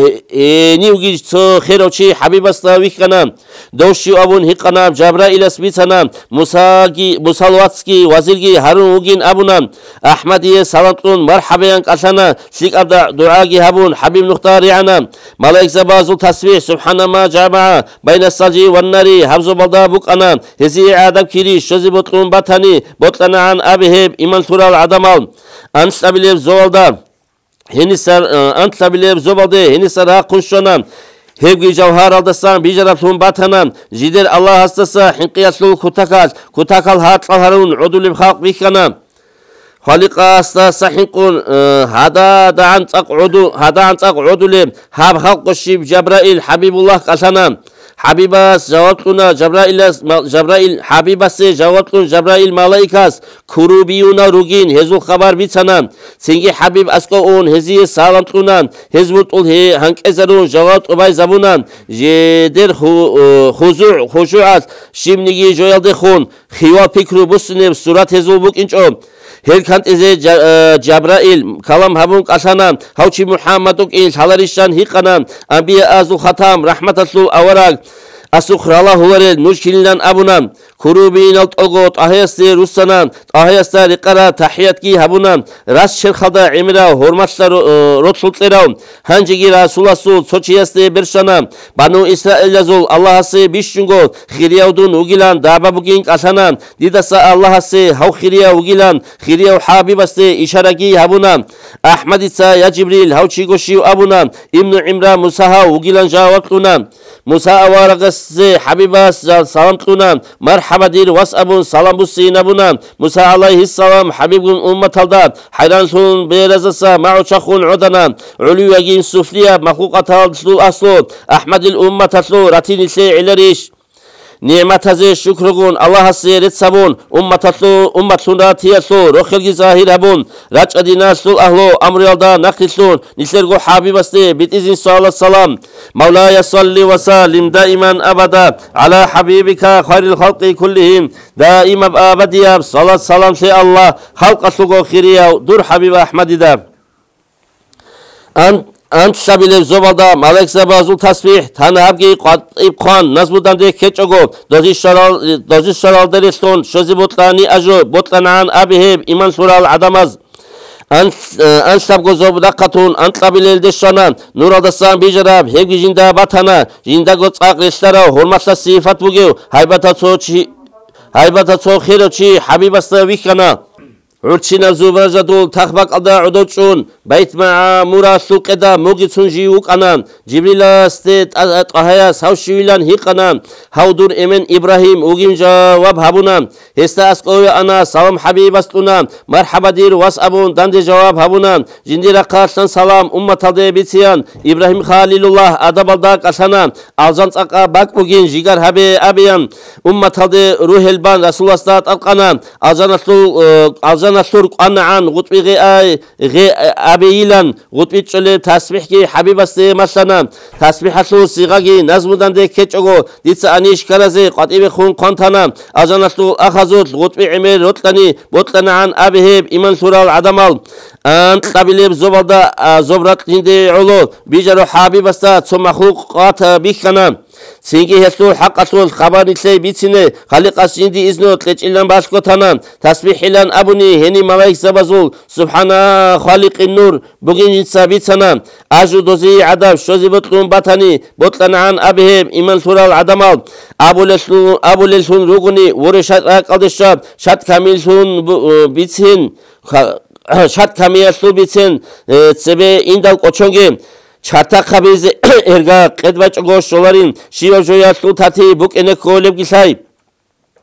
[SPEAKER 1] niugi so khirochi habibasta vikanan doşu abun hikana Cebrail asbitanan Musagi Musalwatski wazirgi Harun ugin abunan Ahmediye salatlun marhabayan kasana sik abda duagi habun Habib nuhtariana malaik zabazul tasbih subhanama jamaa bayna saji wan nari habzu balda bukanan hezi adam kiri Şözi botlun batani botlana an abiheb iman tural adamal anstabilev zovalda henisar anstabilev zovalde henisar hakunşonan Hevgi cevher aldasan bijarafun batanan jider Allah hastasa hinqiyatul kutakal kutakal hatfal harun udulib halq bikanan Khaliqa hasta sahinqun hada da'an taq'udu hada an taq'udulib hab halq shib Cebrail Habibullah qasanan Habibas cevaptuna Cebrail Cebrail Habibası cevaptun Cebrail malaikas kurubiyuna rugin hezul haber bitsanan sengi Habib asko on heziye salamtunan hezmutul he hankezarun cevap obay zabunan jeder huzu hushuat şimnigi joyalde khun khiwa pikru busnev surat hezul buk inço Helkant eze Cebrail kalam habun kasanan havçi Muhammeduk il halarishan hiqanan Anbiya azul khatam rahmatasul avarak Asukrala huvarel nurşkilinden abunan Kurubin alt olgot ahayasti russanan ahayasta riqara tahiyatki habunan Ras şerkhada imra hormatlar rotsultleram Hancigi Rasulasul soçiyasti birşana Banu İsrail yazul Allahası bişjungo Khiriyavdun ugilan daba bugin kasanan Didasa Allahası hav khiriyav ugilan Khiriyav habibasti işaragi habunan Ahmed İsa ya Cibril havçi goşiv abunan İbn İmra Musaha ugilan javaklunan Musa avaragası Habibas salamtunan Merhabadir wasabun salam busin abunan Musa aleyhisselam Habibun ummataldan hayransun berazasa ma'uçakun udanan Uluyagin sufliya mahukatal aslu Ahmedil ummatatlu ratin ise ileriş Ni'mataze şükrugun Allah'a seyret sabun ummatatlu ummatunda tiyaslu rokhilgi zahir habun raç adinasul ahlu amriyalda naklisun nislergo habibasti bitizin salat salam Mevlaya salli ve salim daiman abada ala habibika khairil halqi kullihim daima abadiyab salat salam se Allah halq aslugo khiriya dur habib ahmedida an Ant sabilev zobalda malek zabazul tasbih tanabgi qatib khan nazbudan de keçogo dozi sharal dozi sharal deriston shozi botlani ajo botlanan abiheb iman sural adamaz Ant ant sabgo zobda qatun ant sabilev de shanan nuradasan bijarab hevgi jinda batana jinda go tsaqlistara hormatla sifat bugev haybata sochi haybata sochirochi habibasta vikana Urçina zubajadul takhbak ada udochun bayt ma'a murasul qeda mugitsun jiuk anan Jibril stet ahaya savshilan hiqanan haudur emen İbrahim ugin jawab habunan hesta askoya ana salam habibastunan marhabadir wasabun dande jawab habunan jindira qarsan salam ummatade bitiyan İbrahim Halilullah adabalda qasanan aljan tsaqa bak ugin jigar habe abiyan ummatade ruhelban Rasulullah alqanan aljanatu aljan Nasur anan gutbi gay gay abilan gutbi çöle tasbih ki habibasti masanan tasbihatu sigagi nazmudan de keçogo ditsa anish karaze qatibi khun qantanan azanastu akhazut gutbi imel rotlani botlanan abihib iman sural adamal ant qabilib zobalda zobrat inde ulu bijaru habibasta tsumahluqat bikanan Singi hesul haqqasul khabarisey bitsine khaliqas indi izno tlechilan başkotanan tasbihilan abuni heni malaik zabazul subhana khaliqin nur bugin sabitsanan aju dozi adab shozi botlun batani botlanan abihim iman sural adamal abulesu abulesun ruguni woreshat qaldishat shat kamilsun bitsin shat kamilsun bitsin sebe indal qochonge Çarta kabizi erga qedvaç goş şolarin şiva joya sutati buk ene koleb gisay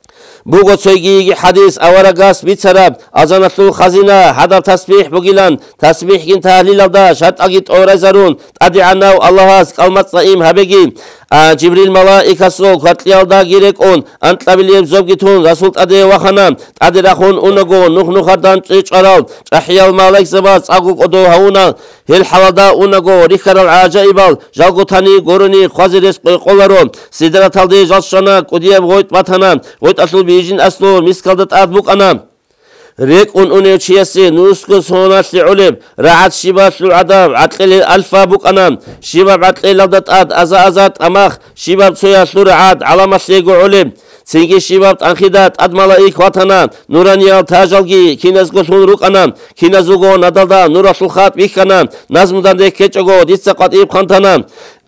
[SPEAKER 1] Bugo soygi hadis avaragas bitsarab azanatul khazina hadab tasbih bugilan tasbih gin tahlilada şart agit orazarun adi anav Allahas kalmat saim habegi Jibril malaikasol qatliyalda gerek on antlabileb zobgitun rasul ade waxana ade rakhun unago nuh nuhadan çaral çahyal malaik zabas aguk odo hauna hel halada unago rikaral ajaibal jalgotani goruni khazires qolaron sidratalde jalshana qudiyab goit batana goit asul bijin aslo miskaldat adbuk anam ريك أن أنيشيسي نوسكو سونات لعلم رعات شباب العدم عتقل الألفا بوك أنام شباب عتقل لدت آد أزا أزات أماخ شباب سويا سلرعات علامة ليقو علم سيجي شباب أنخدات أد ملايك وطنان نورانيال تاجلجي كينازغو سنروك أنام كينازوغو ندالدا نورا سلخات بيك أنام نازمدان دي كيچوغو ديساقات إيب خانتانام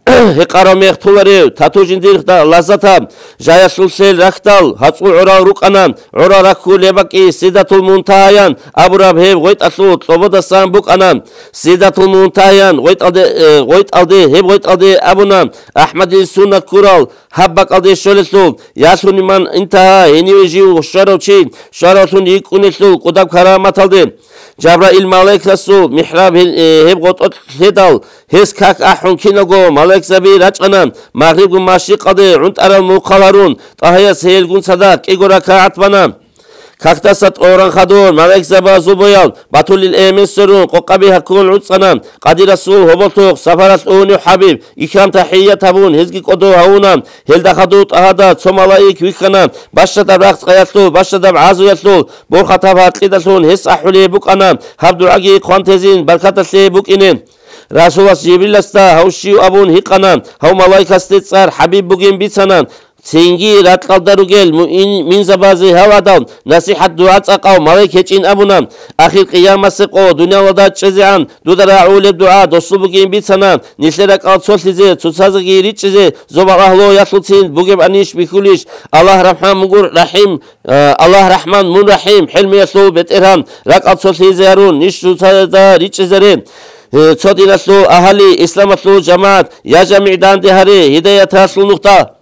[SPEAKER 1] هقارميخ تولاريو تاتو جنديرخدا لازاتا جايسول سيل رختال هاتسول عرال روكانان عرال ركو لباكي سيداتو المنتهايان أبراب هيب غويت أسلو صوبودا سان بوكانان سيداتو المنتهايان غويت ألدي غويت ألدي هيب غويت ألدي أبونان أحمد السنة كورال حبك ألدي شولسول ياسوني من انتهى هنيو جيو شاروچين شاروسون يكونسول قداب كرامات ألدي جبرائيل ملاك رسول محراب هيب غوت هدال هس كاك أحون كينوغو ملاك زبي رجعنان مغرب ماشيق قدي عنت أرى المقالرون طهيا سيلغون صداق إيغورا كاعتبانان كاكتاسات أوران خدون ملاك زبا زوبويال بطول الأمين سرون قوقبي هكون عدسانان قدي رسول هبطوق سفرات أوني حبيب إكرام تحية تبون هزقي قدو هونان هلدا خدوت أهدات سمالايك ويخنان باشتا برقص قياتلو باشتا بعازو يتلو بورخطاب هاتلدسون هس أحولي بوك أنان حبدو عقي قوانتزين بركات سي بوك إنين رسول جبريل استا هوشيو أبون هيقانان هو ملايك استيصار حبيب بوغين بيتسانان سينجي راتقالداروغل من زبازي هوادان نصيحة دعاء تقاو ملايك هچين أبونان آخر قيامة سقو دنيا ودا چزيان دودرا عولب دعاء دوستو بوغين بيتسانان نسلرك آل سوسلزي تسازغي ريچزي زوبا أهلو يسلسين بوغيب أنيش بكوليش الله رحمن مغور رحيم الله رحمن من رحيم حلم يسلو بتئران رك آل سوسلزي هارون نش تسازا ريچزرين صدين أسلو أهلي إسلام أسلو جماعت يا جميع دان دهاري هداية أسلو نقطة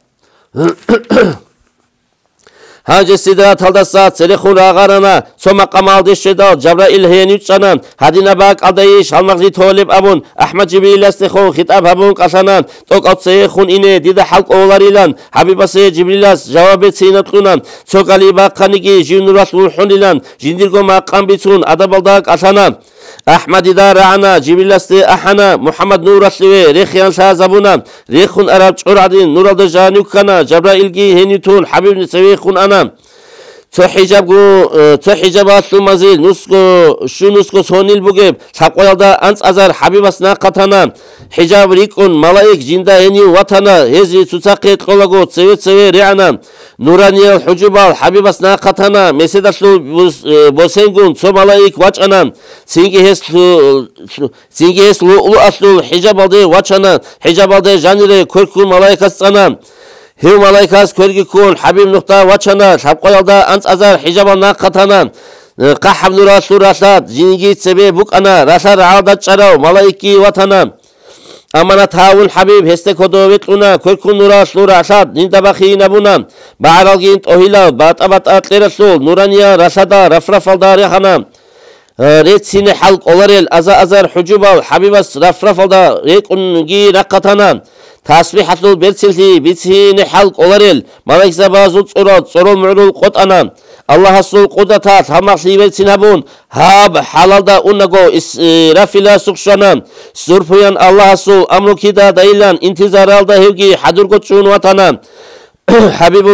[SPEAKER 1] هاجي سيدرات هلدسات سريخون راغارنا سوما قمال دي الشدال جبرائيل هينيوت شنان هدينا باك عدايش هالمغزي توليب أبون أحمد جبريل استخون خطاب هبون قشنان توق أتصيخون إني ديدا حلق أولاريلان حبيب سي جبريلاس جوابت سينتلونان سوق علي باق خانيكي جيون رسول حنلان جندرقو ما قام بيتون أدبالداك أشنان أحمد دار عنا جبريل استي أحنا محمد نور اسلوي ريخيان سازبونا ريخون أراب چورعدين نور الدجانيو كنا جبرائيل جي هنيتون حبيب نسويخون أنا تو حجاب تو حجاب اسلو مزيل نسكو شو نسكو سونيل بوغيب ساقوالدا أنس أزار حبيبسنا قطانا حجاب ريكون ملايك جندا هنيو وطنا هزي تساقيت قولغو تسوي تسوي ريعنا نورانيال حجوبال حبيبسنا قطانا مسيد اسلو بوسنگون تو ملايك واجعنا سينجي هسلو سينجي هسلو اسلو حجاب الدي واجعنا حجاب الدي جانيري كوركون ملايك استانا هيو ملايكاس كورجي كون حبيب نقطة واتشانا شابقوالدا أنت أزار حجابنا قطانا قحب نورا سوراسات جينيجي تسبي بوك أنا راسار عادات شراو ملايكي واتانا أمانا تاون حبيب هستك هدوويت لنا كوركون نورا سوراسات نندبخي نبونا بعرالجين توهيلا بات أبات أتلي رسول نورانيا راسادا رفرفال داري خانا ريت سيني حلق أولاريل أزا أزار حجوبال حبيبس رفرفال دا ريك أنجي رقطانا تسبيح حصل بيرسلتي بيتسيني حلق أولاريل ملاك زبازوت صورات صورو معلول قطعنا الله حصل قدتات هم سيبت سنبون هاب حلال دا أنغو رفلا سقشانا سرفيان الله حصل أمرو كدا دايلان انتظار دا هيوغي حدور قدشون وطانا حبيب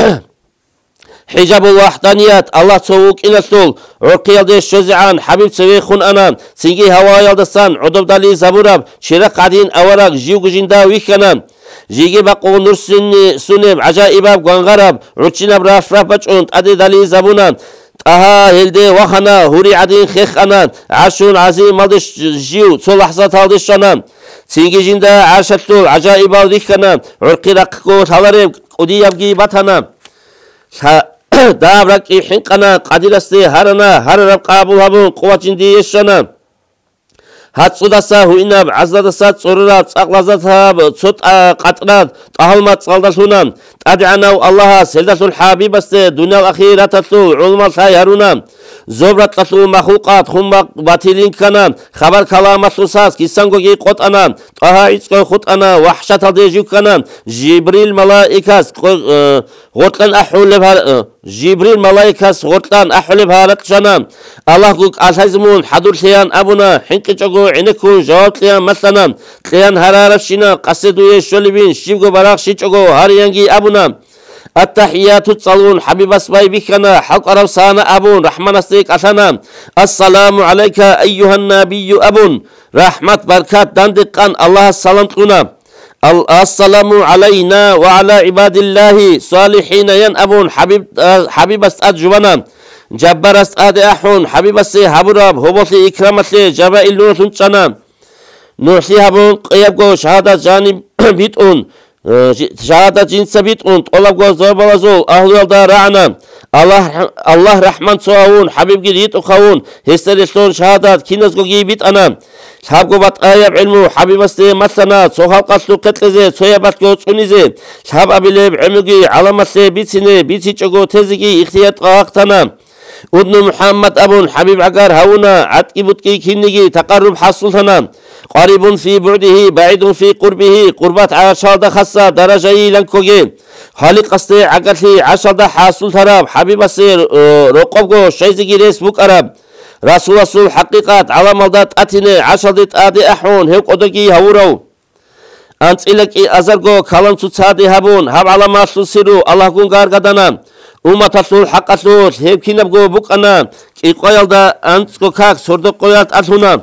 [SPEAKER 1] حجاب الوحدانيات الله تسوق إلى السول عقيل دي الشزعان حبيب سويخون أنان سيجي هوايل دستان عدب دالي زبوراب شرق قدين أوراق جيوغ جندا ويخنان جيجي بقو نور سنب عجائباب غنغرب عجنب راف راف بچوند أدي دالي زبونان طها هلدي وخنا هوري عدين خيخ أنان عشون عزيم مالدش جيو تو لحظة تالدش شنان سيجي جندا عاشتول عجائباب ويخنان عرقي رقو تالرب قدي يبقي بطنان دابرك إحنقنا قدرستي هرنا هرب قابل هبون قوة جندي يشنا هاتسوداسا هويناب عزداسا تصورات أقلازاتها تصوت قطرات طهلمات صالداسونا تادعناو الله سلداسو الحبيب است دنيا الأخيرة تسو علماء سايرونا زبرت تسو مخلوقات خم باطلين كنا خبر كلام سوساس كيسانغوغي قطانا طه إسكو خطانا وحشة ديجو كنا جبريل ملائكة غرطان أحول بها جبريل ملائكة غرطان أحول بها شنا الله قوك أسازمون حضور سيان أبونا حنك جاكو عنكو جواب سيان مثلا سيان هرارف شنا قصدو يشولبين شيبغو براق شيچوغو هريانجي أبونا التحيات تصلون حبيب اسماء بكنا حق رسانا أبون رحمن استيك أسانا السلام عليك أيها النبي أبون رحمة بركات دندقان الله السلام تقنا السلام علينا وعلى عباد الله صالحين ين أبون حبيب حبيب استاد جوانا جبر استاد أحون حبيب استي حبراب هبوطي إكرامتي جبائل نورسون تشانا نورسي هبون قيبقو شهادة جانب بيتون شهادة جنس بيتون طلب وزوبلازول أهل الدار رعنا الله الله رحمن سواون حبيب جديد أخوون هستريشلون شهادات كينز جوجي بيت أنا شهاب قبط آية علمو حبيب استي مثلا سوها قصلو كتلزي سويا باتكو تونيزي شهاب أبيلي علمجي علامة بيتسيني بيتسي تشغو تزيجي اختيات قاقتنا ابن محمد أبون حبيب عقار هونا عتكي بتكي كينيجي تقرب حصلتنا قريب في بعده بعيد في قربه قربات عشرة خاصة درجة لنكوجي خالق استي عقلي عشرة حاصل تراب حبيب استي رقبكو شيزيجي ريس بوك أراب رسول رسول حقيقات على ملدات أتني عشرة آدي أحون هيك قدقي هورو أنت إلكي أزرقو كلام تتصادي هبون هب على ما سلسلو الله كون غارقدنا أمة تسول حق تسول هيك كينبقو بوك أنا كي قويل دا أنت كوكاك سردق قويلات أتونا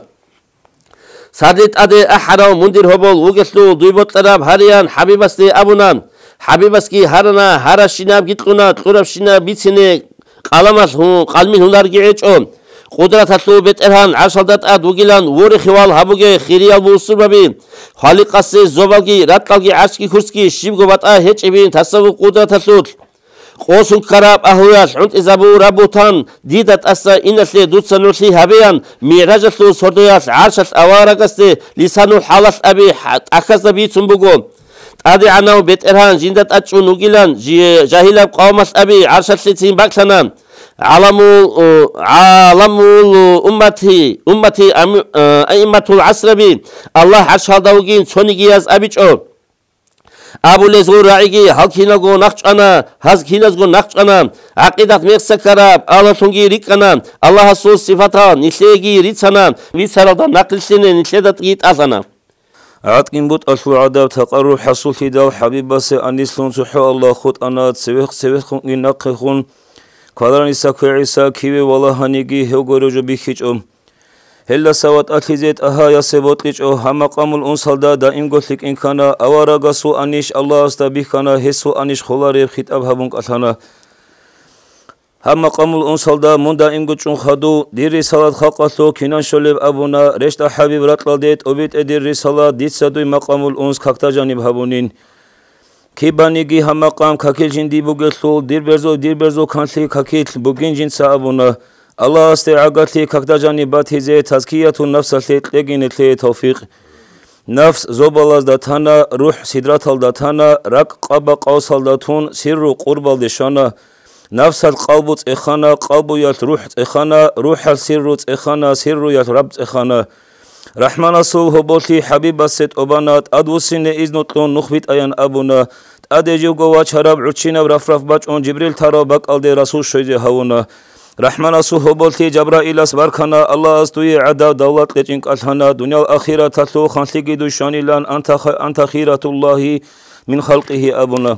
[SPEAKER 1] سادت أدي أحرام مندير هبول وقسلو دويبوت لراب هريان حبيب استي أبونا حبيب اسكي هرنا هر شناب جتلونا تقرب شناب بيتسني قلمس هون قلمين هنار جيعيشون قدرت هتلو بيت إرهان عشلدت أد وقلان وري خوال هبوغي خيريال بوصر ببين خالق قصي زوبالغي رتقالغي عشكي خرسكي شيبغو بطا هيچ إبين تصوق قدرت هتلو قوسن كراب أهوياش عند إزابو ربوتان ديدت أسا إنسلي دوتسا نرسي هبيان ميراجتلو سردوياش عرشت أوارقستي لسانو حالس أبي أخذ بيتسن بغو أدي عناو بيت إرهان جندت أتشو نوغيلان جاهلاب قومس أبي عرشت سيتين باكسنان علمو علمو أمتي أمتي أئمة العصر بي الله عرش هدوغين سونيجياز أبيچو أبو لزغو راعيجي هل كينازغو نخشانا هز كينازغو نخشانا عقيدة ميقسا كراب الله سنجي ريكانا الله سوز صفاتا نسليجي ريتسانا ويسالدا نقل سنة نسليدت جيت أسانا
[SPEAKER 2] عاتقين بوت أشو عداب تقرب حصول تداو حبيب بس أنيسلون سحو الله خط أنا تسويق سويق خون نقخون كادران إسا كويسا كيوي والله هنيجي هو جروجو بيخيج أم هلا سوات أتلزيت أها يا سبوت ليج أو هم قام الأنصال دا دائم قلتك إن كان أوارا سو أنيش الله استبيه كان هسو أنيش خلاري بخيت أبهبونك أثنا هم قام الأنصال دا من دائم قلتشون خدو دير رسالة خاقتو كنان شوليب أبونا رشت حبيب رتل ديت أبيت أدير رسالة ديت سدوي مقام الأنص كاكتا جانب هبونين كيبانيجي هم مقام كاكيل جندي بوغتلو دير برزو دير برزو كانتلي كاكيل بوغين جنسا أبونا الله استعاقتي كاكتا جانبات هزي تزكية النفس لتلقين لتلي توفيق نفس زوبالاز داتانا روح سدراتال داتانا رق قابا قوصال داتون سر قربال دشانا نفس القلب تخانا قلب يات روح تخانا روح السر تخانا سر يات رب تخانا رحمن رسول هبوتي حبيب الست أبانات أدوسين إذنطلون نخبت أيان أبونا أدجو قوات شراب عرشينا ورفرف باج أون جبريل ترابك ألدي رسول شويجي هونا رحمن رسول هبوتي جبرائيل أسباركنا الله أستوي عدا دولت لجنك ألهنا دنيا الأخيرة تتلو خانسيقي دوشاني لان أنت, أنت خيرة الله من خلقه أبونا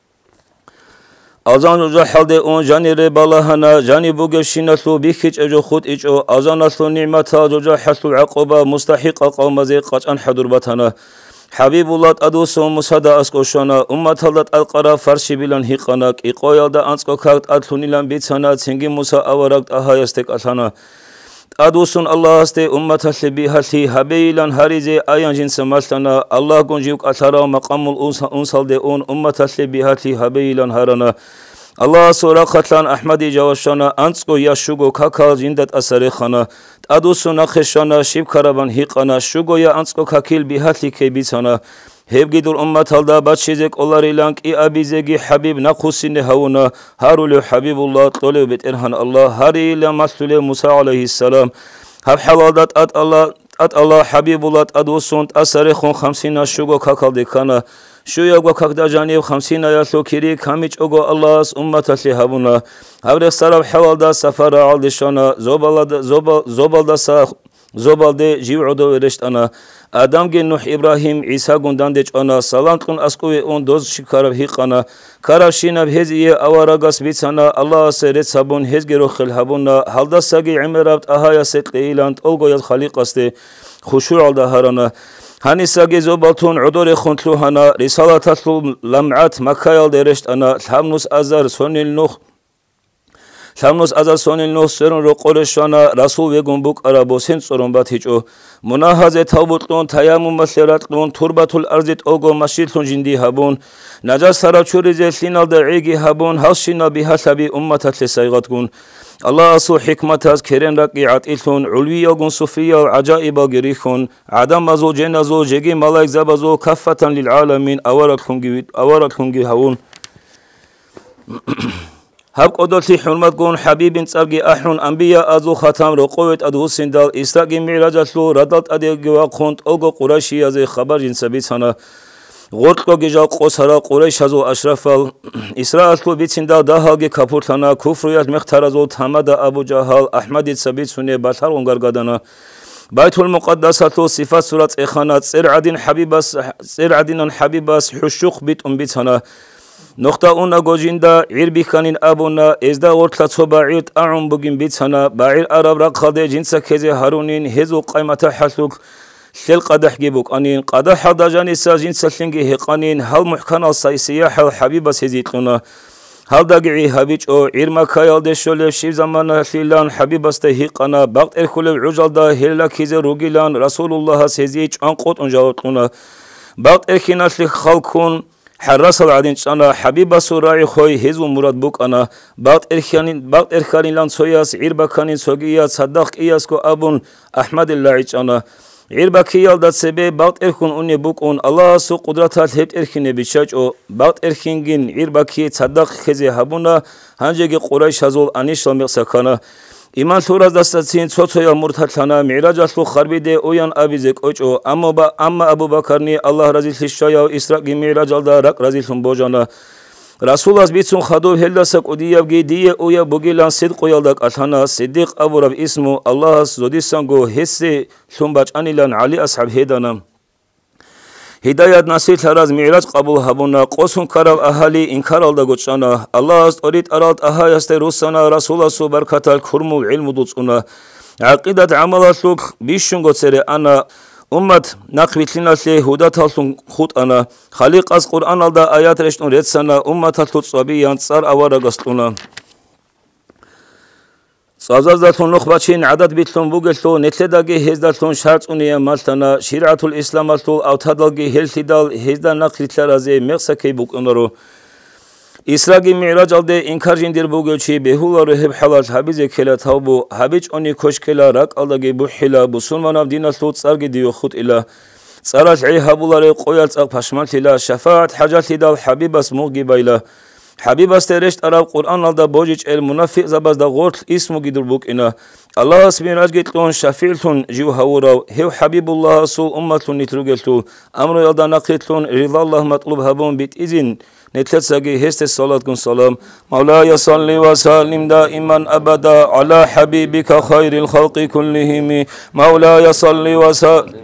[SPEAKER 2] أزان رجع حلده أون جاني ربالهنا جاني بوغشينتلو بيخيج أجو خود إجو أزانتلو نعمتا رجع حسلو العقوبة مستحق قوم زي قاچان حضور باتنا حبيب الله أدوسو مسادا أسكوشانا أمة الله القرى فرشي بلان هيقاناك إقويل دا أنسكو كاكت أدلوني لان بيتسانا تسنجي موسى أوراكت أها يستيك أتانا أدوسون الله استي أمة اللي هاتي هبيلان هاريزي آيان جنس مالتنا الله قنجيوك أتارا مقام الأنصال دي أون أمة اللي هاتي هبيلان هارنا Allah soraqatlan Ahmadi Jawashana Ansko Yashugo Kakal Jindat Asarechana Adusuna Kheshana Shib Karaban Hiqana Shugo Ya Ansko Kakil Bihatli Kebitana Hebgidur Ummat Halda Batshizek Olarilank I Abizegi Habib Nakhusine Hauna Harulu Habibullah Tole Bet Erhan Allah Hari La Masule Musa alayhi salam Hab Haladat At Allah At Allah Habibullah Adusunt Asarechon Khamsina Shugo Kakal Dekana Shuyago Kakdajani Khamsina Yaslo Kiri Kamich Ogo Allah's Ummatali Habuna Havre Sarab Halalda Safara Aldishana Zobalda Zobalda Sa Zobalde Jivudo Reshtana Adam Gen Nuh Ibrahim Isa Gundandech Ana Salantun Askue on Doz Shikarav Hiqana Karashina Heziye Awaragas Bitsana Allah Seret Sabun Hezgero Khil Habuna Halda Sagi Imerabt Ahaya Set Leiland Olgoyat Khaliqaste Khushu Alda Harana Hanisagi Zobaltun Udore Khuntluhana Risalatul Lam'at Makayal Deresht Ana Thamnus Azar Sonil Nuh Thamnus Azar Sonil Nuh Serun Roqoreshana Rasul Vegumbuk Arabosin Sorombat Hicho Munahazet Tabutlun Tayamum Maseratlun Turbatul Arzit Ogo Mashitlun Jindi Habun Najas Sarachurize Sinal Daigi Habun Hashina Bihasabi Ummatat Saygatgun Allah asu hikmataz keren raqiat ilthun ulviyagun sufiya ajaiba girihun adam azu jenazu jegi malaik zabazu kaffatan lil alamin awarakungi awarakungi haun hab qodoti hurmat gun habibin tsargi ahun anbiya azu khatam roqovet adhusindal isragi mirajatlu radat adegi waqont ogo qurashi az khabar jinsabitsana Gortko Gija Qosara Quraysh Hazo Ashrafal Israel Ko Bitsinda Dahagi Kapurtana Kufriyat Mehtarazo Tamada Abu Jahal Ahmadit Sabit Sune Batar Ungargadana Baitul Muqaddasato Sifat Surat Ekhanat Sir'adin Habibas Sir'adinan Habibas Hushuk Bit Umbitana Nokta Una Gojinda Irbikanin Abuna Ezda Gortlatso Ba'id A'um Bugin Bitsana Ba'ir Arab Rakhade Jinsa Keze Harunin Hezu Qaimata Hasluk Shel qadah gibuk anin qadah hadajani sajin sallingi hiqanin hal muhkanal saysiyah al habibas hezituna hal dagi habich o irma kayal de shole shiv zamana filan habibas te hiqana baqt erkhule ujalda hilla kize rugilan rasulullah sezich anqot unjawtuna baqt erkinasli khalkun حرس العدين أنا حبيب سراي خوي هزو مراد بوك أنا بعد إرخانين بعد إرخانين لان سوياس عربا كانين سوغيات صدق إياسكو أبون أحمد الله أنا عربا كيال دات سبي بعد إرخون أني بوك أن الله سو قدرتات هبت إرخيني بشاج أو بعد إرخينجين عربا كي صدق خزي هبونا هنجي قريش هزول أنيش لمقسكنا إيمان ثورة دستين صوتيا مرتحلنا معراج أصل خربيدة أويان أبيزك أوجو أما با أما أبو بكرني الله رضي الشيا إسراء معراج الله رك رضي البوجانا رسول الله بيتون خدوب هلا سك أديا بجدية أويا بقيلان صدق يالدك أثنا صديق أبو رب اسمه الله زودي سانغو هسي ثم بج أنيلان علي أصحاب هدانا هدايات نصير تراز معراج قبول هبونا قوسون كرال أهالي إنكار الله جوتشانا الله أريد أراد أهاي استروسنا رسول الله سبركة الكرم العلم دوتشنا عقيدة عمل سلوك بيشون جوتسري أنا أمة نقبت لنا هدى تلسون خود أنا خليق أز قرآن الله آيات رشتون ريتسنا أمة تلسون صبيان صار أورا قصلنا سازازدتون نخبتشين عدد بيتلون بوغلتو نتلداغي هزدتون شرطونيا مالتنا شريعة الإسلام التو أو تدلغي هلتدال هزدا نقلتلرازي مغسكي بوغنرو إسراغي معراج الدي إنكار جندر بوغلشي بهولا رهب حلال حبيزي كلا تاوبو حبيج أني كوشكلا راك الدغي بوحلا بسلماناف دينا تلو تسارغي ديو خود إلا سارج عي هبولاري قويل تساق پشمالتلا شفاعت حاجات لدال حبيب اسموغي بايلا حبيب استرشت عرب قرآن الله بوجج المنافق زباز دا غورت اسمه قدر بوك إنا الله اسمين راجلتون شفيلتون جو هورا هو حبيب الله سول أمتون نترقلتو أمر يلدا نقلتون رضا الله مطلوب هبون بيت إذن نتلتساقي هست الصلاة كن سلام مولاي صلي وسلم دائما أبدا على حبيبك خير الخلق كلهم مولاي صلي وسلم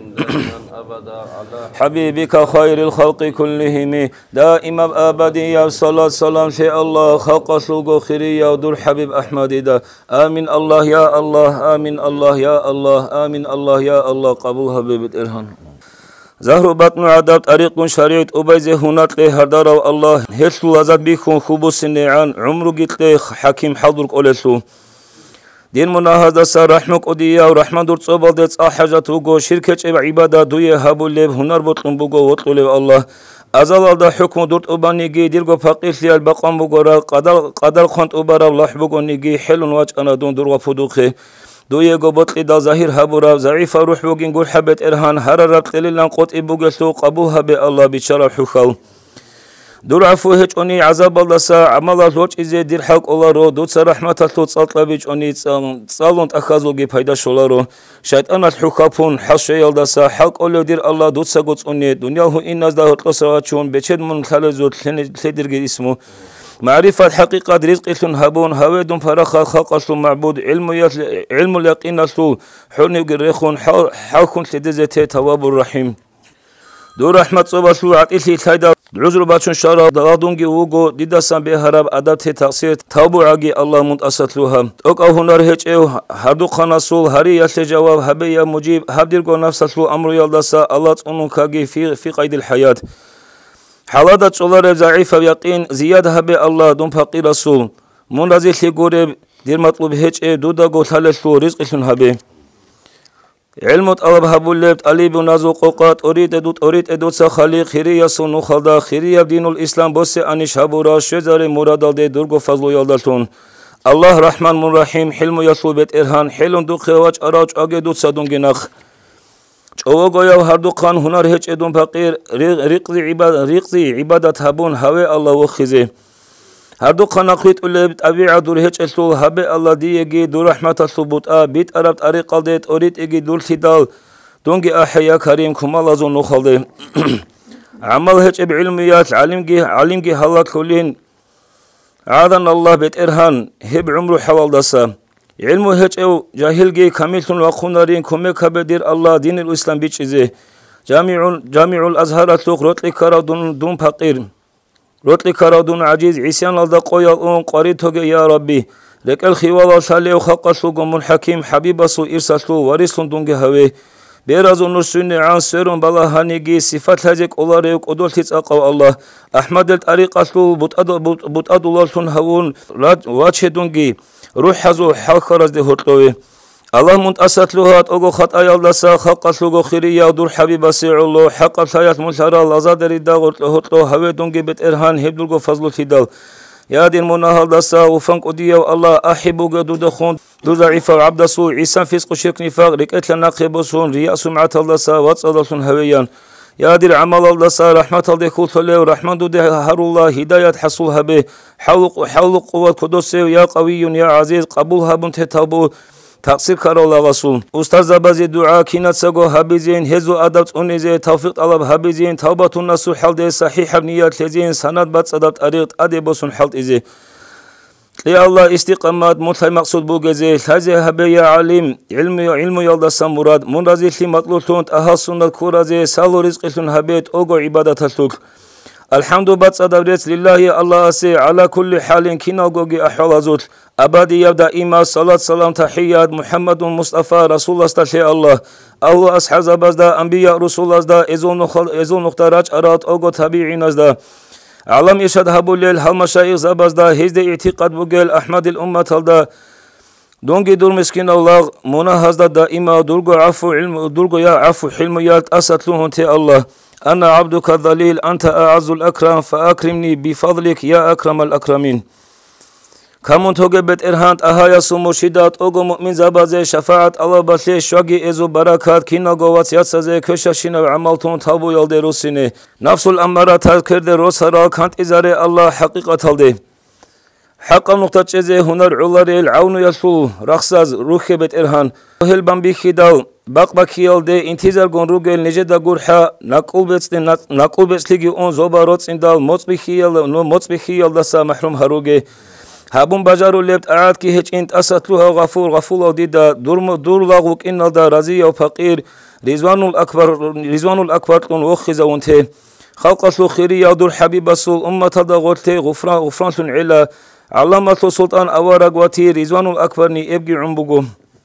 [SPEAKER 2] حبيبك خير الخلق كلهم دائما أبدي يا صلاة سلام في الله خلق سلوك خيرية ودور حبيب أحمد دا آمين الله يا الله آمين الله يا الله آمين الله يا الله قبول حبيب الإرهان زهر بطن عذاب طريق شريعة أبيزه هنات له هردار الله هرسل لذات بيكون خبوس النعان عمرو قلت له حكيم حضرك أولسو دين مناهضة سر رحمك أديا ورحمة دور صوبال ديت آحاجة توقو شركة عبادة دوية هابو الليب هنر بطن بوغو وطلو الله азалалда хукму дуртубаниги дирго фақирлиал бақам бугора қадар қадар хонт убарав лахбугониги хелун вачана дун дурга фудухи дуего ботли да захир хабурав заифа рухбугин гурхабет эрхан харарат телилан қот ибугесу қабулхабе алла бичара хухал дуръафу хечони азабалдаса амала лоч изе дирхак оларо дуца рахмататлу цалтлабич они цалунт ахазулги пайда шоларо шайтанат хукапун хашеялдаса хак оло дир алла дуца гоцуни дуньяху инназда хотлосавачун бечед мун халазут ледирги исму معرفة حقيقة رزق هبون هويد فرخا خاقص معبود علم علم اليقين سو حني قريخون حاكون لدزته تواب الرحيم دو رحمت صباسو عطيلي تايدا عذر باتشون شارع دغادونگي وغو ديداسان بهراب ادابت تقصير توبو عاقي الله منت اسطلوها اوك او هنر هيچ او هردو خاناسول هري يسل جواب هبي يا مجيب هبديرگو نفسسلو امرو يالداسا الله تونون كاگي في في قيد الحياة حالات چولار ضعيف يقين زيادة هبي الله دون فقير رسول من رزي لغور دير مطلوب هيچ دودا گو ثالثو رزقشون هبي علم طلب هبولت علي بن نازو قوقات اريد دوت اريد ادوت خالق خيري يسون خلدا خيري دين الاسلام بوس انش هبورا شجر مراد دي درگو فضل يالدتون الله رحمن من رحيم حلم يسوبت ارهان حلم دو خواج اراج اگه دوت صدونگنخ چوگویا هر دو قان هنر هیچ ادون فقیر رقزی عبادت رقزی عبادت هبون هوی الله وخزه هر دو قناقیت اول طبیعت دور هیچ اسلو هبه الله دیگی دور رحمت ثبوت آ بیت عرب طریق الدت اورید اگی دور تدال دونگی احیا کریم کمال از اون خالده عمل هیچ بعلمیات علمگی علمگی حالات کلین عادن الله بیت ارهان هب عمرو حوال دسا علم هیچ او جاهلگی کاملتون و خونارین کمک هبدیر الله دین الاسلام بیچیزه جامع جامع الازهر توق رتلی کارا دون دون فقیر رتلی کارا دون عجیز عیسیان الدا قویا اون قاری توگه یا ربی رکل خیوال سالی و خاقسو گمون حکیم حبیب سو ارسلو وریسون دونگه هوی بیراز اون سنی عن سرون بالا هنگی صفات هجک اولاره و قدول تیز اقو الله احمد الطریق اسلو بوت ادولالتون هون واچه دونگی روح حزو حاخرز ده هطلوه الله منتصت لهات اوگو خط ایالدسا خاقت لوگو خیری یا دور حبیب سیع الله حق سایت ملترا لازاد ریدا هطلو هوی دونگی بیت ارهان هبدلگو فضل تیدال یادین مناهل دسا و فنک ادیو الله احبوگو دو دخون دو ضعیف عبد سو عیسان فسق و شرک نفاق رکت لنقبسون ریا سمعت الدسا واتصدلتون هویان يادر عمل الله صار رحمة الله كل له ورحمة ده هر الله هداية حصلها به حلق حلق قوة قدس يا قوي يا عزيز قبولها بنت تابو تقصير كار الله رسول أستاذ بعض دعاء كينات سجوا هبيزين هزو أدبت أنيزه توفيق الله هبيزين توبة الناس حل صحيح بنيات لزين سند بات أدبت أريد أدبسون حل إزه يا الله استقامات مطلع مقصود بوجزه هذا هبي يا عليم علم علم يالدس مراد من رزق مطلوب تونت أهل سنة كورزه سال رزق تون هبيت أوجو عبادة السوق الحمد بات أدبرت لله الله سي على كل حال كنا جوجي أحوال زوج أبدي يبدأ إما صلاة سلام تحيات محمد مصطفى رسول الله استشهد الله الله أصحاب زبزدا أنبياء رسول الله زدا إزون نخل إزون نختارج أراد أوجو تابعين زدا علم يشهد هبوليل هل مشايخ زبزدا هزد اعتقاد بوغل أحمد الأمة هلدا دونجي دور مسكين الله مناهزدا دائما دورغو عفو علم دورغو يا عفو حلميات أسأتلوهن تي الله أنا عبدك الذليل أنت أعز الأكرم فأكرمني بفضلك يا أكرم الأكرمين كمون توجبت إرهانت أهايا سموشيدات أوغو مؤمن زبازي شفاعة الله بسي شواقي إزو بركات كينا قوات ياتسازي كشاشينا وعملتون تابو يالدي روسيني نفس الأمارة تذكر دي روسارا كانت إزاري الله حقيقة تلدي حقا نقطة جزي هنر علاري العون يسو رخصاز روخي بت إرهان هل بمبيخي دال باق باكي يالدي انتظار قون روغل نجد قرحا نقول بيتسلي نقول بيتسلي اون زوبا روتسين دال موتبيخي يال موتبيخي يالدسا محروم هروغي هابون بجارو لبت أعاد كي هيج انت أسطلوها غفور غفور ديدا دور دور لاغوك إن دا رزي أو فقير رزوان الأكبر رزوان الأكبر تون وخزا وانته خلق سو خيري يا دور حبيب سو أمة دا غورتي غفران غفران تون علا علامة سلطان أوارق واتي رزوان الأكبر ني إبقي عمبوغو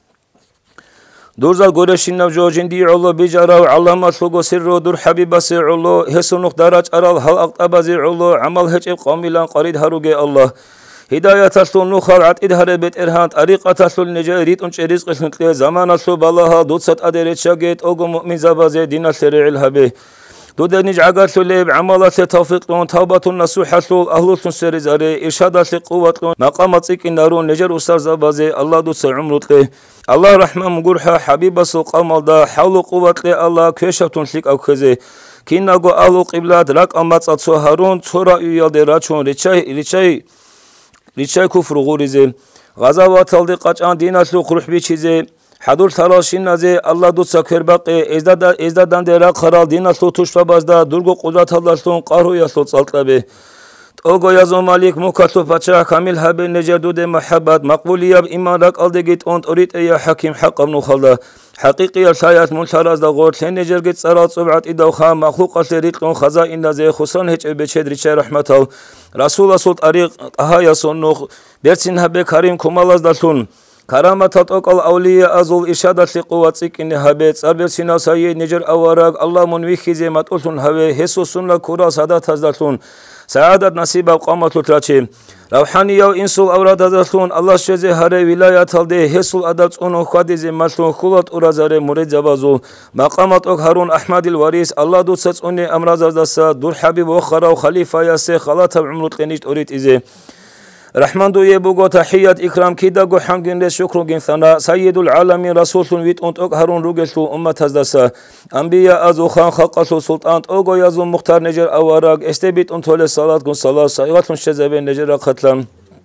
[SPEAKER 2] دورزا غورشين نوجو جندي علو بجارو علامة سوغو سرو دور حبيب سي علو هسو نقدارج أرال هل أقتبازي علو عمل هج قاملان قريد هروغي الله هداية تسلون نخال عد إدهار بيت إرهان طريقة تسلون نجاريت انش رزق سنتلي زمان سلو بالله دوتست أدريت شاقيت أوغو مؤمن زبازي دين السريع الهبه دودنيج عقلتلب عملت توفيقون توبة نصوحة أهل سرزاري إرشادات قوة مقامات إنارون نجر أستاذ زبازي الله دوس عمرته الله رحمة مغرها حبيب سوق أمالدا حول قوة الله كشفتون شيك أو كذا كيناغو أهل قبلات راك أمات أتصو هارون تصورا يالدي راتشون ريتشاي ريتشاي ريتشاي كفر غوريزي غزوات الدي قاچان ديناسلو قروح بيچيزي حضور تلاشین نزه الله دوست کرباقی ازداد ازدادن در خرال دین است و توش بازده درگو قدرت اللهستون قهروی است و سلطنه اوگو یازو مالک مکتو بچه کامل هب نجدود محبت مقبولیت ایمان رک آلدگیت اند اورید یا حکیم حق ابن خالد حقیقی شایعت منتشر از دغور سن نجرگیت سرات صبعت ایدوخا مخلوق اسریت کن خزائن نزه خصوصا هیچ بچدری چه رحمت ال رسول صلی طریق اهای سنخ برسین هب کریم کمال از دلتون كرامة أقل أولياء أزول إشادة لقواتك إن هبت أربع سنة سايي نجر أوراق الله منويخي زي متقولون هبه هسو سنة كورا سادات هزدتون سعادة نصيب قامة تراتي روحانية وإنسول أوراد هزدتون الله شوزي هاري ولايات هلده هسول أدبت أنو خادي زي مالتون خلط أرازار مريد زبازو مقامة أك هارون أحمد الواريس الله دوست أني أمراض هزدسا دور حبيب وخرا وخليفة ياسي خلاطة بعمرت لنجد أريد إزي رحمن دو يبوغو تحيات إكرام كيدا غو حمدين لي شكر جن ثنا سيد العالمين رسول ويت أنت أك هارون روغلتو أمة هزدسا أنبياء أزو خان خلقتو سلطان أوغو يازو مختار نجر أوراق استبيت أنت ولي صلاة غن صلاة سايغات شزبين نجر قتلم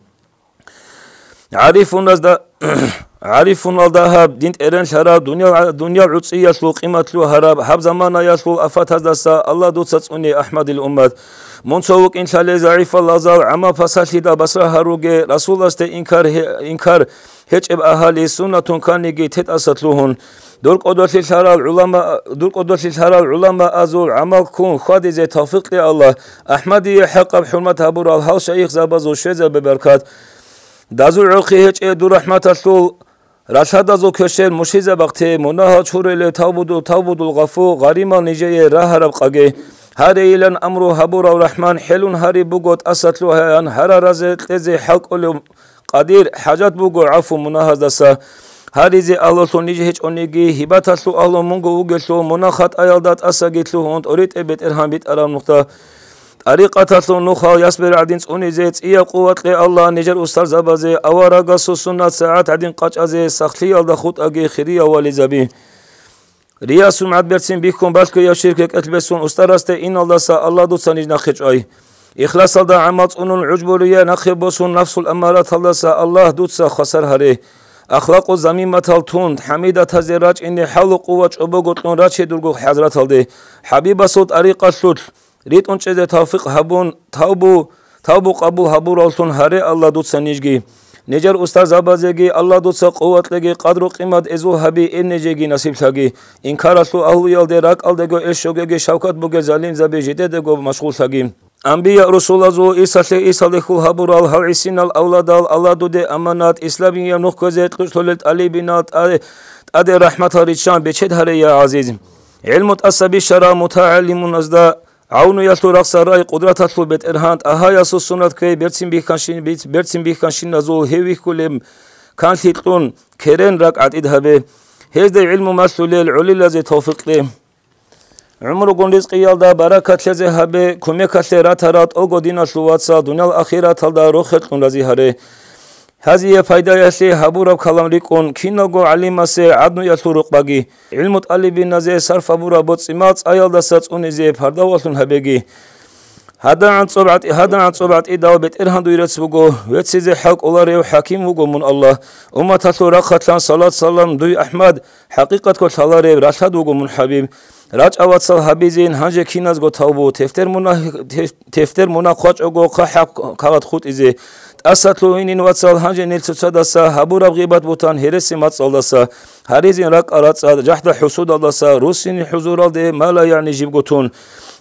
[SPEAKER 2] عارف نزد عارف الذهب دين إيران شراب دنيا دنيا عطسية يسلو قيمة له هرب حب زمان يسلو أفات هزدسا الله دوست أني أحمد الأمة منسوق إن شاء الله ضعيف اللازال عما فساشيد بصرة هروجي رسول است إنكار إنكار هيج أب أهالي سنة كان يجي تت أسطلهن دور قدرة الشرع العلماء دور قدرة الشرع العلماء أزول عمل كون خادي زي توفيق الله أحمدي حق بحرمة أبو الهاو شيخ زبازو شيزة ببركات دازو عقي هيج دور رحمة الله رشاد زو كشل مشيزة بقتي منها شوري توبدو توبدو الغفو غريما نجي راهرب قاجي هاري إلى أمره هبور الرحمن حلون هاري بوجود أسد له أن هر رزق لزي حق له قدير حاجات بوجود عفو مناهز دسا هاري زي الله تونيجي هيج أنيجي هبات له الله منجو وجلته مناخت أيالدات أسجت له أنت أريد أبيت إرهام بيت أرام نقطة طريقة له نخا يصبر عدين أني زيت إيا قوة لي الله نجر أستر زبازي أوارا قصو سنة ساعات عدين قاش أزي سخلي الله خط أجي خريا والزبي ريا سمعت برسين بيكم بلكو يا شركة أتلبسون أسترست إن الله سا الله دوتسا نج نخج أي إخلاص الله عمات أنو العجبورية نخي بوسون نفس الأمارات الله سا الله دوتسا خسر هري أخلاق زمين متالتون حميدة تزيراج إني حول قوة أبوغتون راتشي درغو حضرات هلدي حبيب صوت أريق الشوت ريت أنشز توفيق هبون توبو توبو قبول هبور ألتون هري الله دوتسا نجي نجر أستاذ زبازيجي الله دوست قوة لجي قدر قيمة إزو هبي إن نجيجي نصيب ثقي إن كارسلو أهل يالدي راك ألدغو إشوغي شوكت بوغي زالين زبي جديدغو مشغول ثقي أنبياء رسول الله إيسا لي إيسا لخول هبورال هل عسين الأولادال الله دودي أمانات إسلامية نخكوزيت قشتولت علي بنات أدي رحمة ريتشان بچد هري يا عزيز علم تأسبي شرا متعلم نزدا عون يسلو رقص رأي قدرات تطلب بيت إرهانت أها يسو سنة كي برسين بيخانشين بيت برسين بيخانشين نزول هيوي كلهم كان تيتلون كيرين راك عديد هبه هيز دي علم مسؤولي العلي لزي توفيق لي عمر قون رزق يالدا بركات لزي هبه كميكات لي راترات اوغو دينا شلواتسا دنيا الأخيرة تلدا روخت لون لزي هره هذه فايدة يسلي هبورا بكلام ريكون كينوغو عليما سي عدنو يسلو رقباقي علم تقلبين نزي صرف هبورا بوتسيمات ايال دستات اونيزي پردوالتون هباقي هذا عن صبعت هذا عن صبعت إداو بيت إرهان دويرت بوغو ويتسيزي حق الله ريو حكيم وغو من الله أمة تطلو رقتلان صلاة سلام دوي أحمد حقيقة كل الله ريو رشاد وغو من حبيب راج أوات صل حبيزين هنجي كيناز غو توبو تفتر منا تفتر منا خواج وغو قحق قوات خود إزي أسطلو إنين واتسال هنجي نيلسو صدسا هبورا بغيبات بوتان هيرسي ماتسال دسا هاريزين راك أراتسا جحد حسود دسا روسين حضور دي ما لا يعني جيب غوتون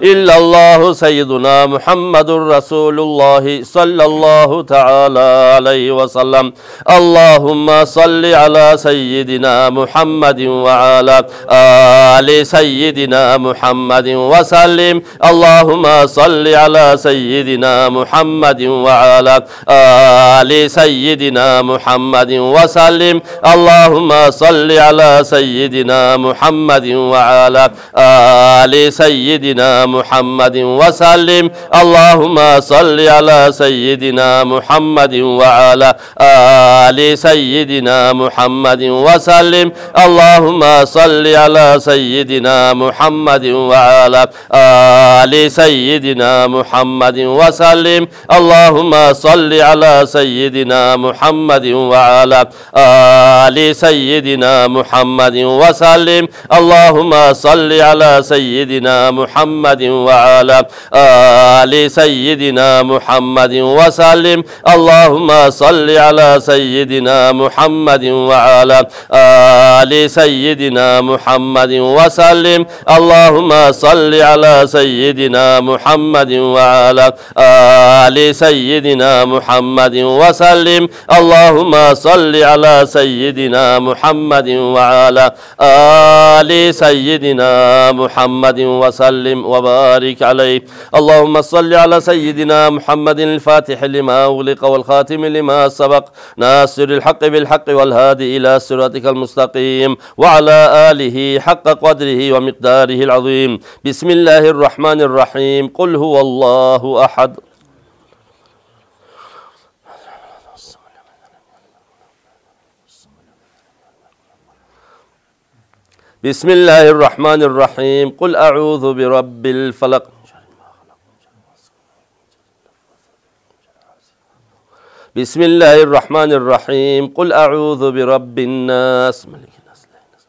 [SPEAKER 1] إلا الله سيدنا محمد رسول الله صلى الله تعالى عليه وسلم. اللهم صل على سيدنا محمد وعلى آل سيدنا محمد وسلم. اللهم صل على سيدنا محمد وعلى آل سيدنا محمد وسلم. اللهم صل على سيدنا محمد وعلى آل سيدنا محمد وسلم. اللهم صل على سيدنا محمد وعلى آل سيدنا محمد وسلم. اللهم صل على سيدنا محمد وعلى آل سيدنا محمد وسلم. اللهم صل على سيدنا محمد وعلى آل سيدنا محمد وسلم. اللهم صل على سيدنا محمد وعلى آل سيدنا محمد وسلم. اللهم صل على سيدنا محمد وعلى آل سيدنا محمد وسلم. اللهم صل على سيدنا محمد وعلى آل سيدنا محمد وسلم. اللهم صل على سيدنا محمد وعلى آل سيدنا محمد وسلم وبارك عليه. اللهم صل على سيدنا محمد الفاتح لما أغلق والخاتم لما سبق ناصر الحق بالحق والهادي إلى صراطك المستقيم وعلى آله حق قدره ومقداره العظيم. بسم الله الرحمن الرحيم. قل هو الله أحد. بسم الله الرحمن الرحيم. قل أعوذ برب الفلق. بسم الله الرحمن الرحيم. قل أعوذ برب الناس ملك الناس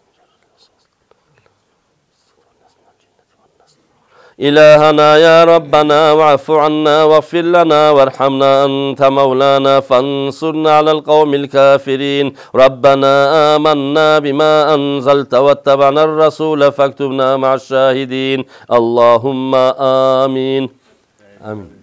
[SPEAKER 1] إلهنا يا ربنا واعف عنا واغفر لنا وارحمنا أنت مولانا فانصرنا على القوم الكافرين. ربنا آمنا بما أنزلت واتبعنا الرسول فاكتبنا مع الشاهدين. اللهم آمين. آمين.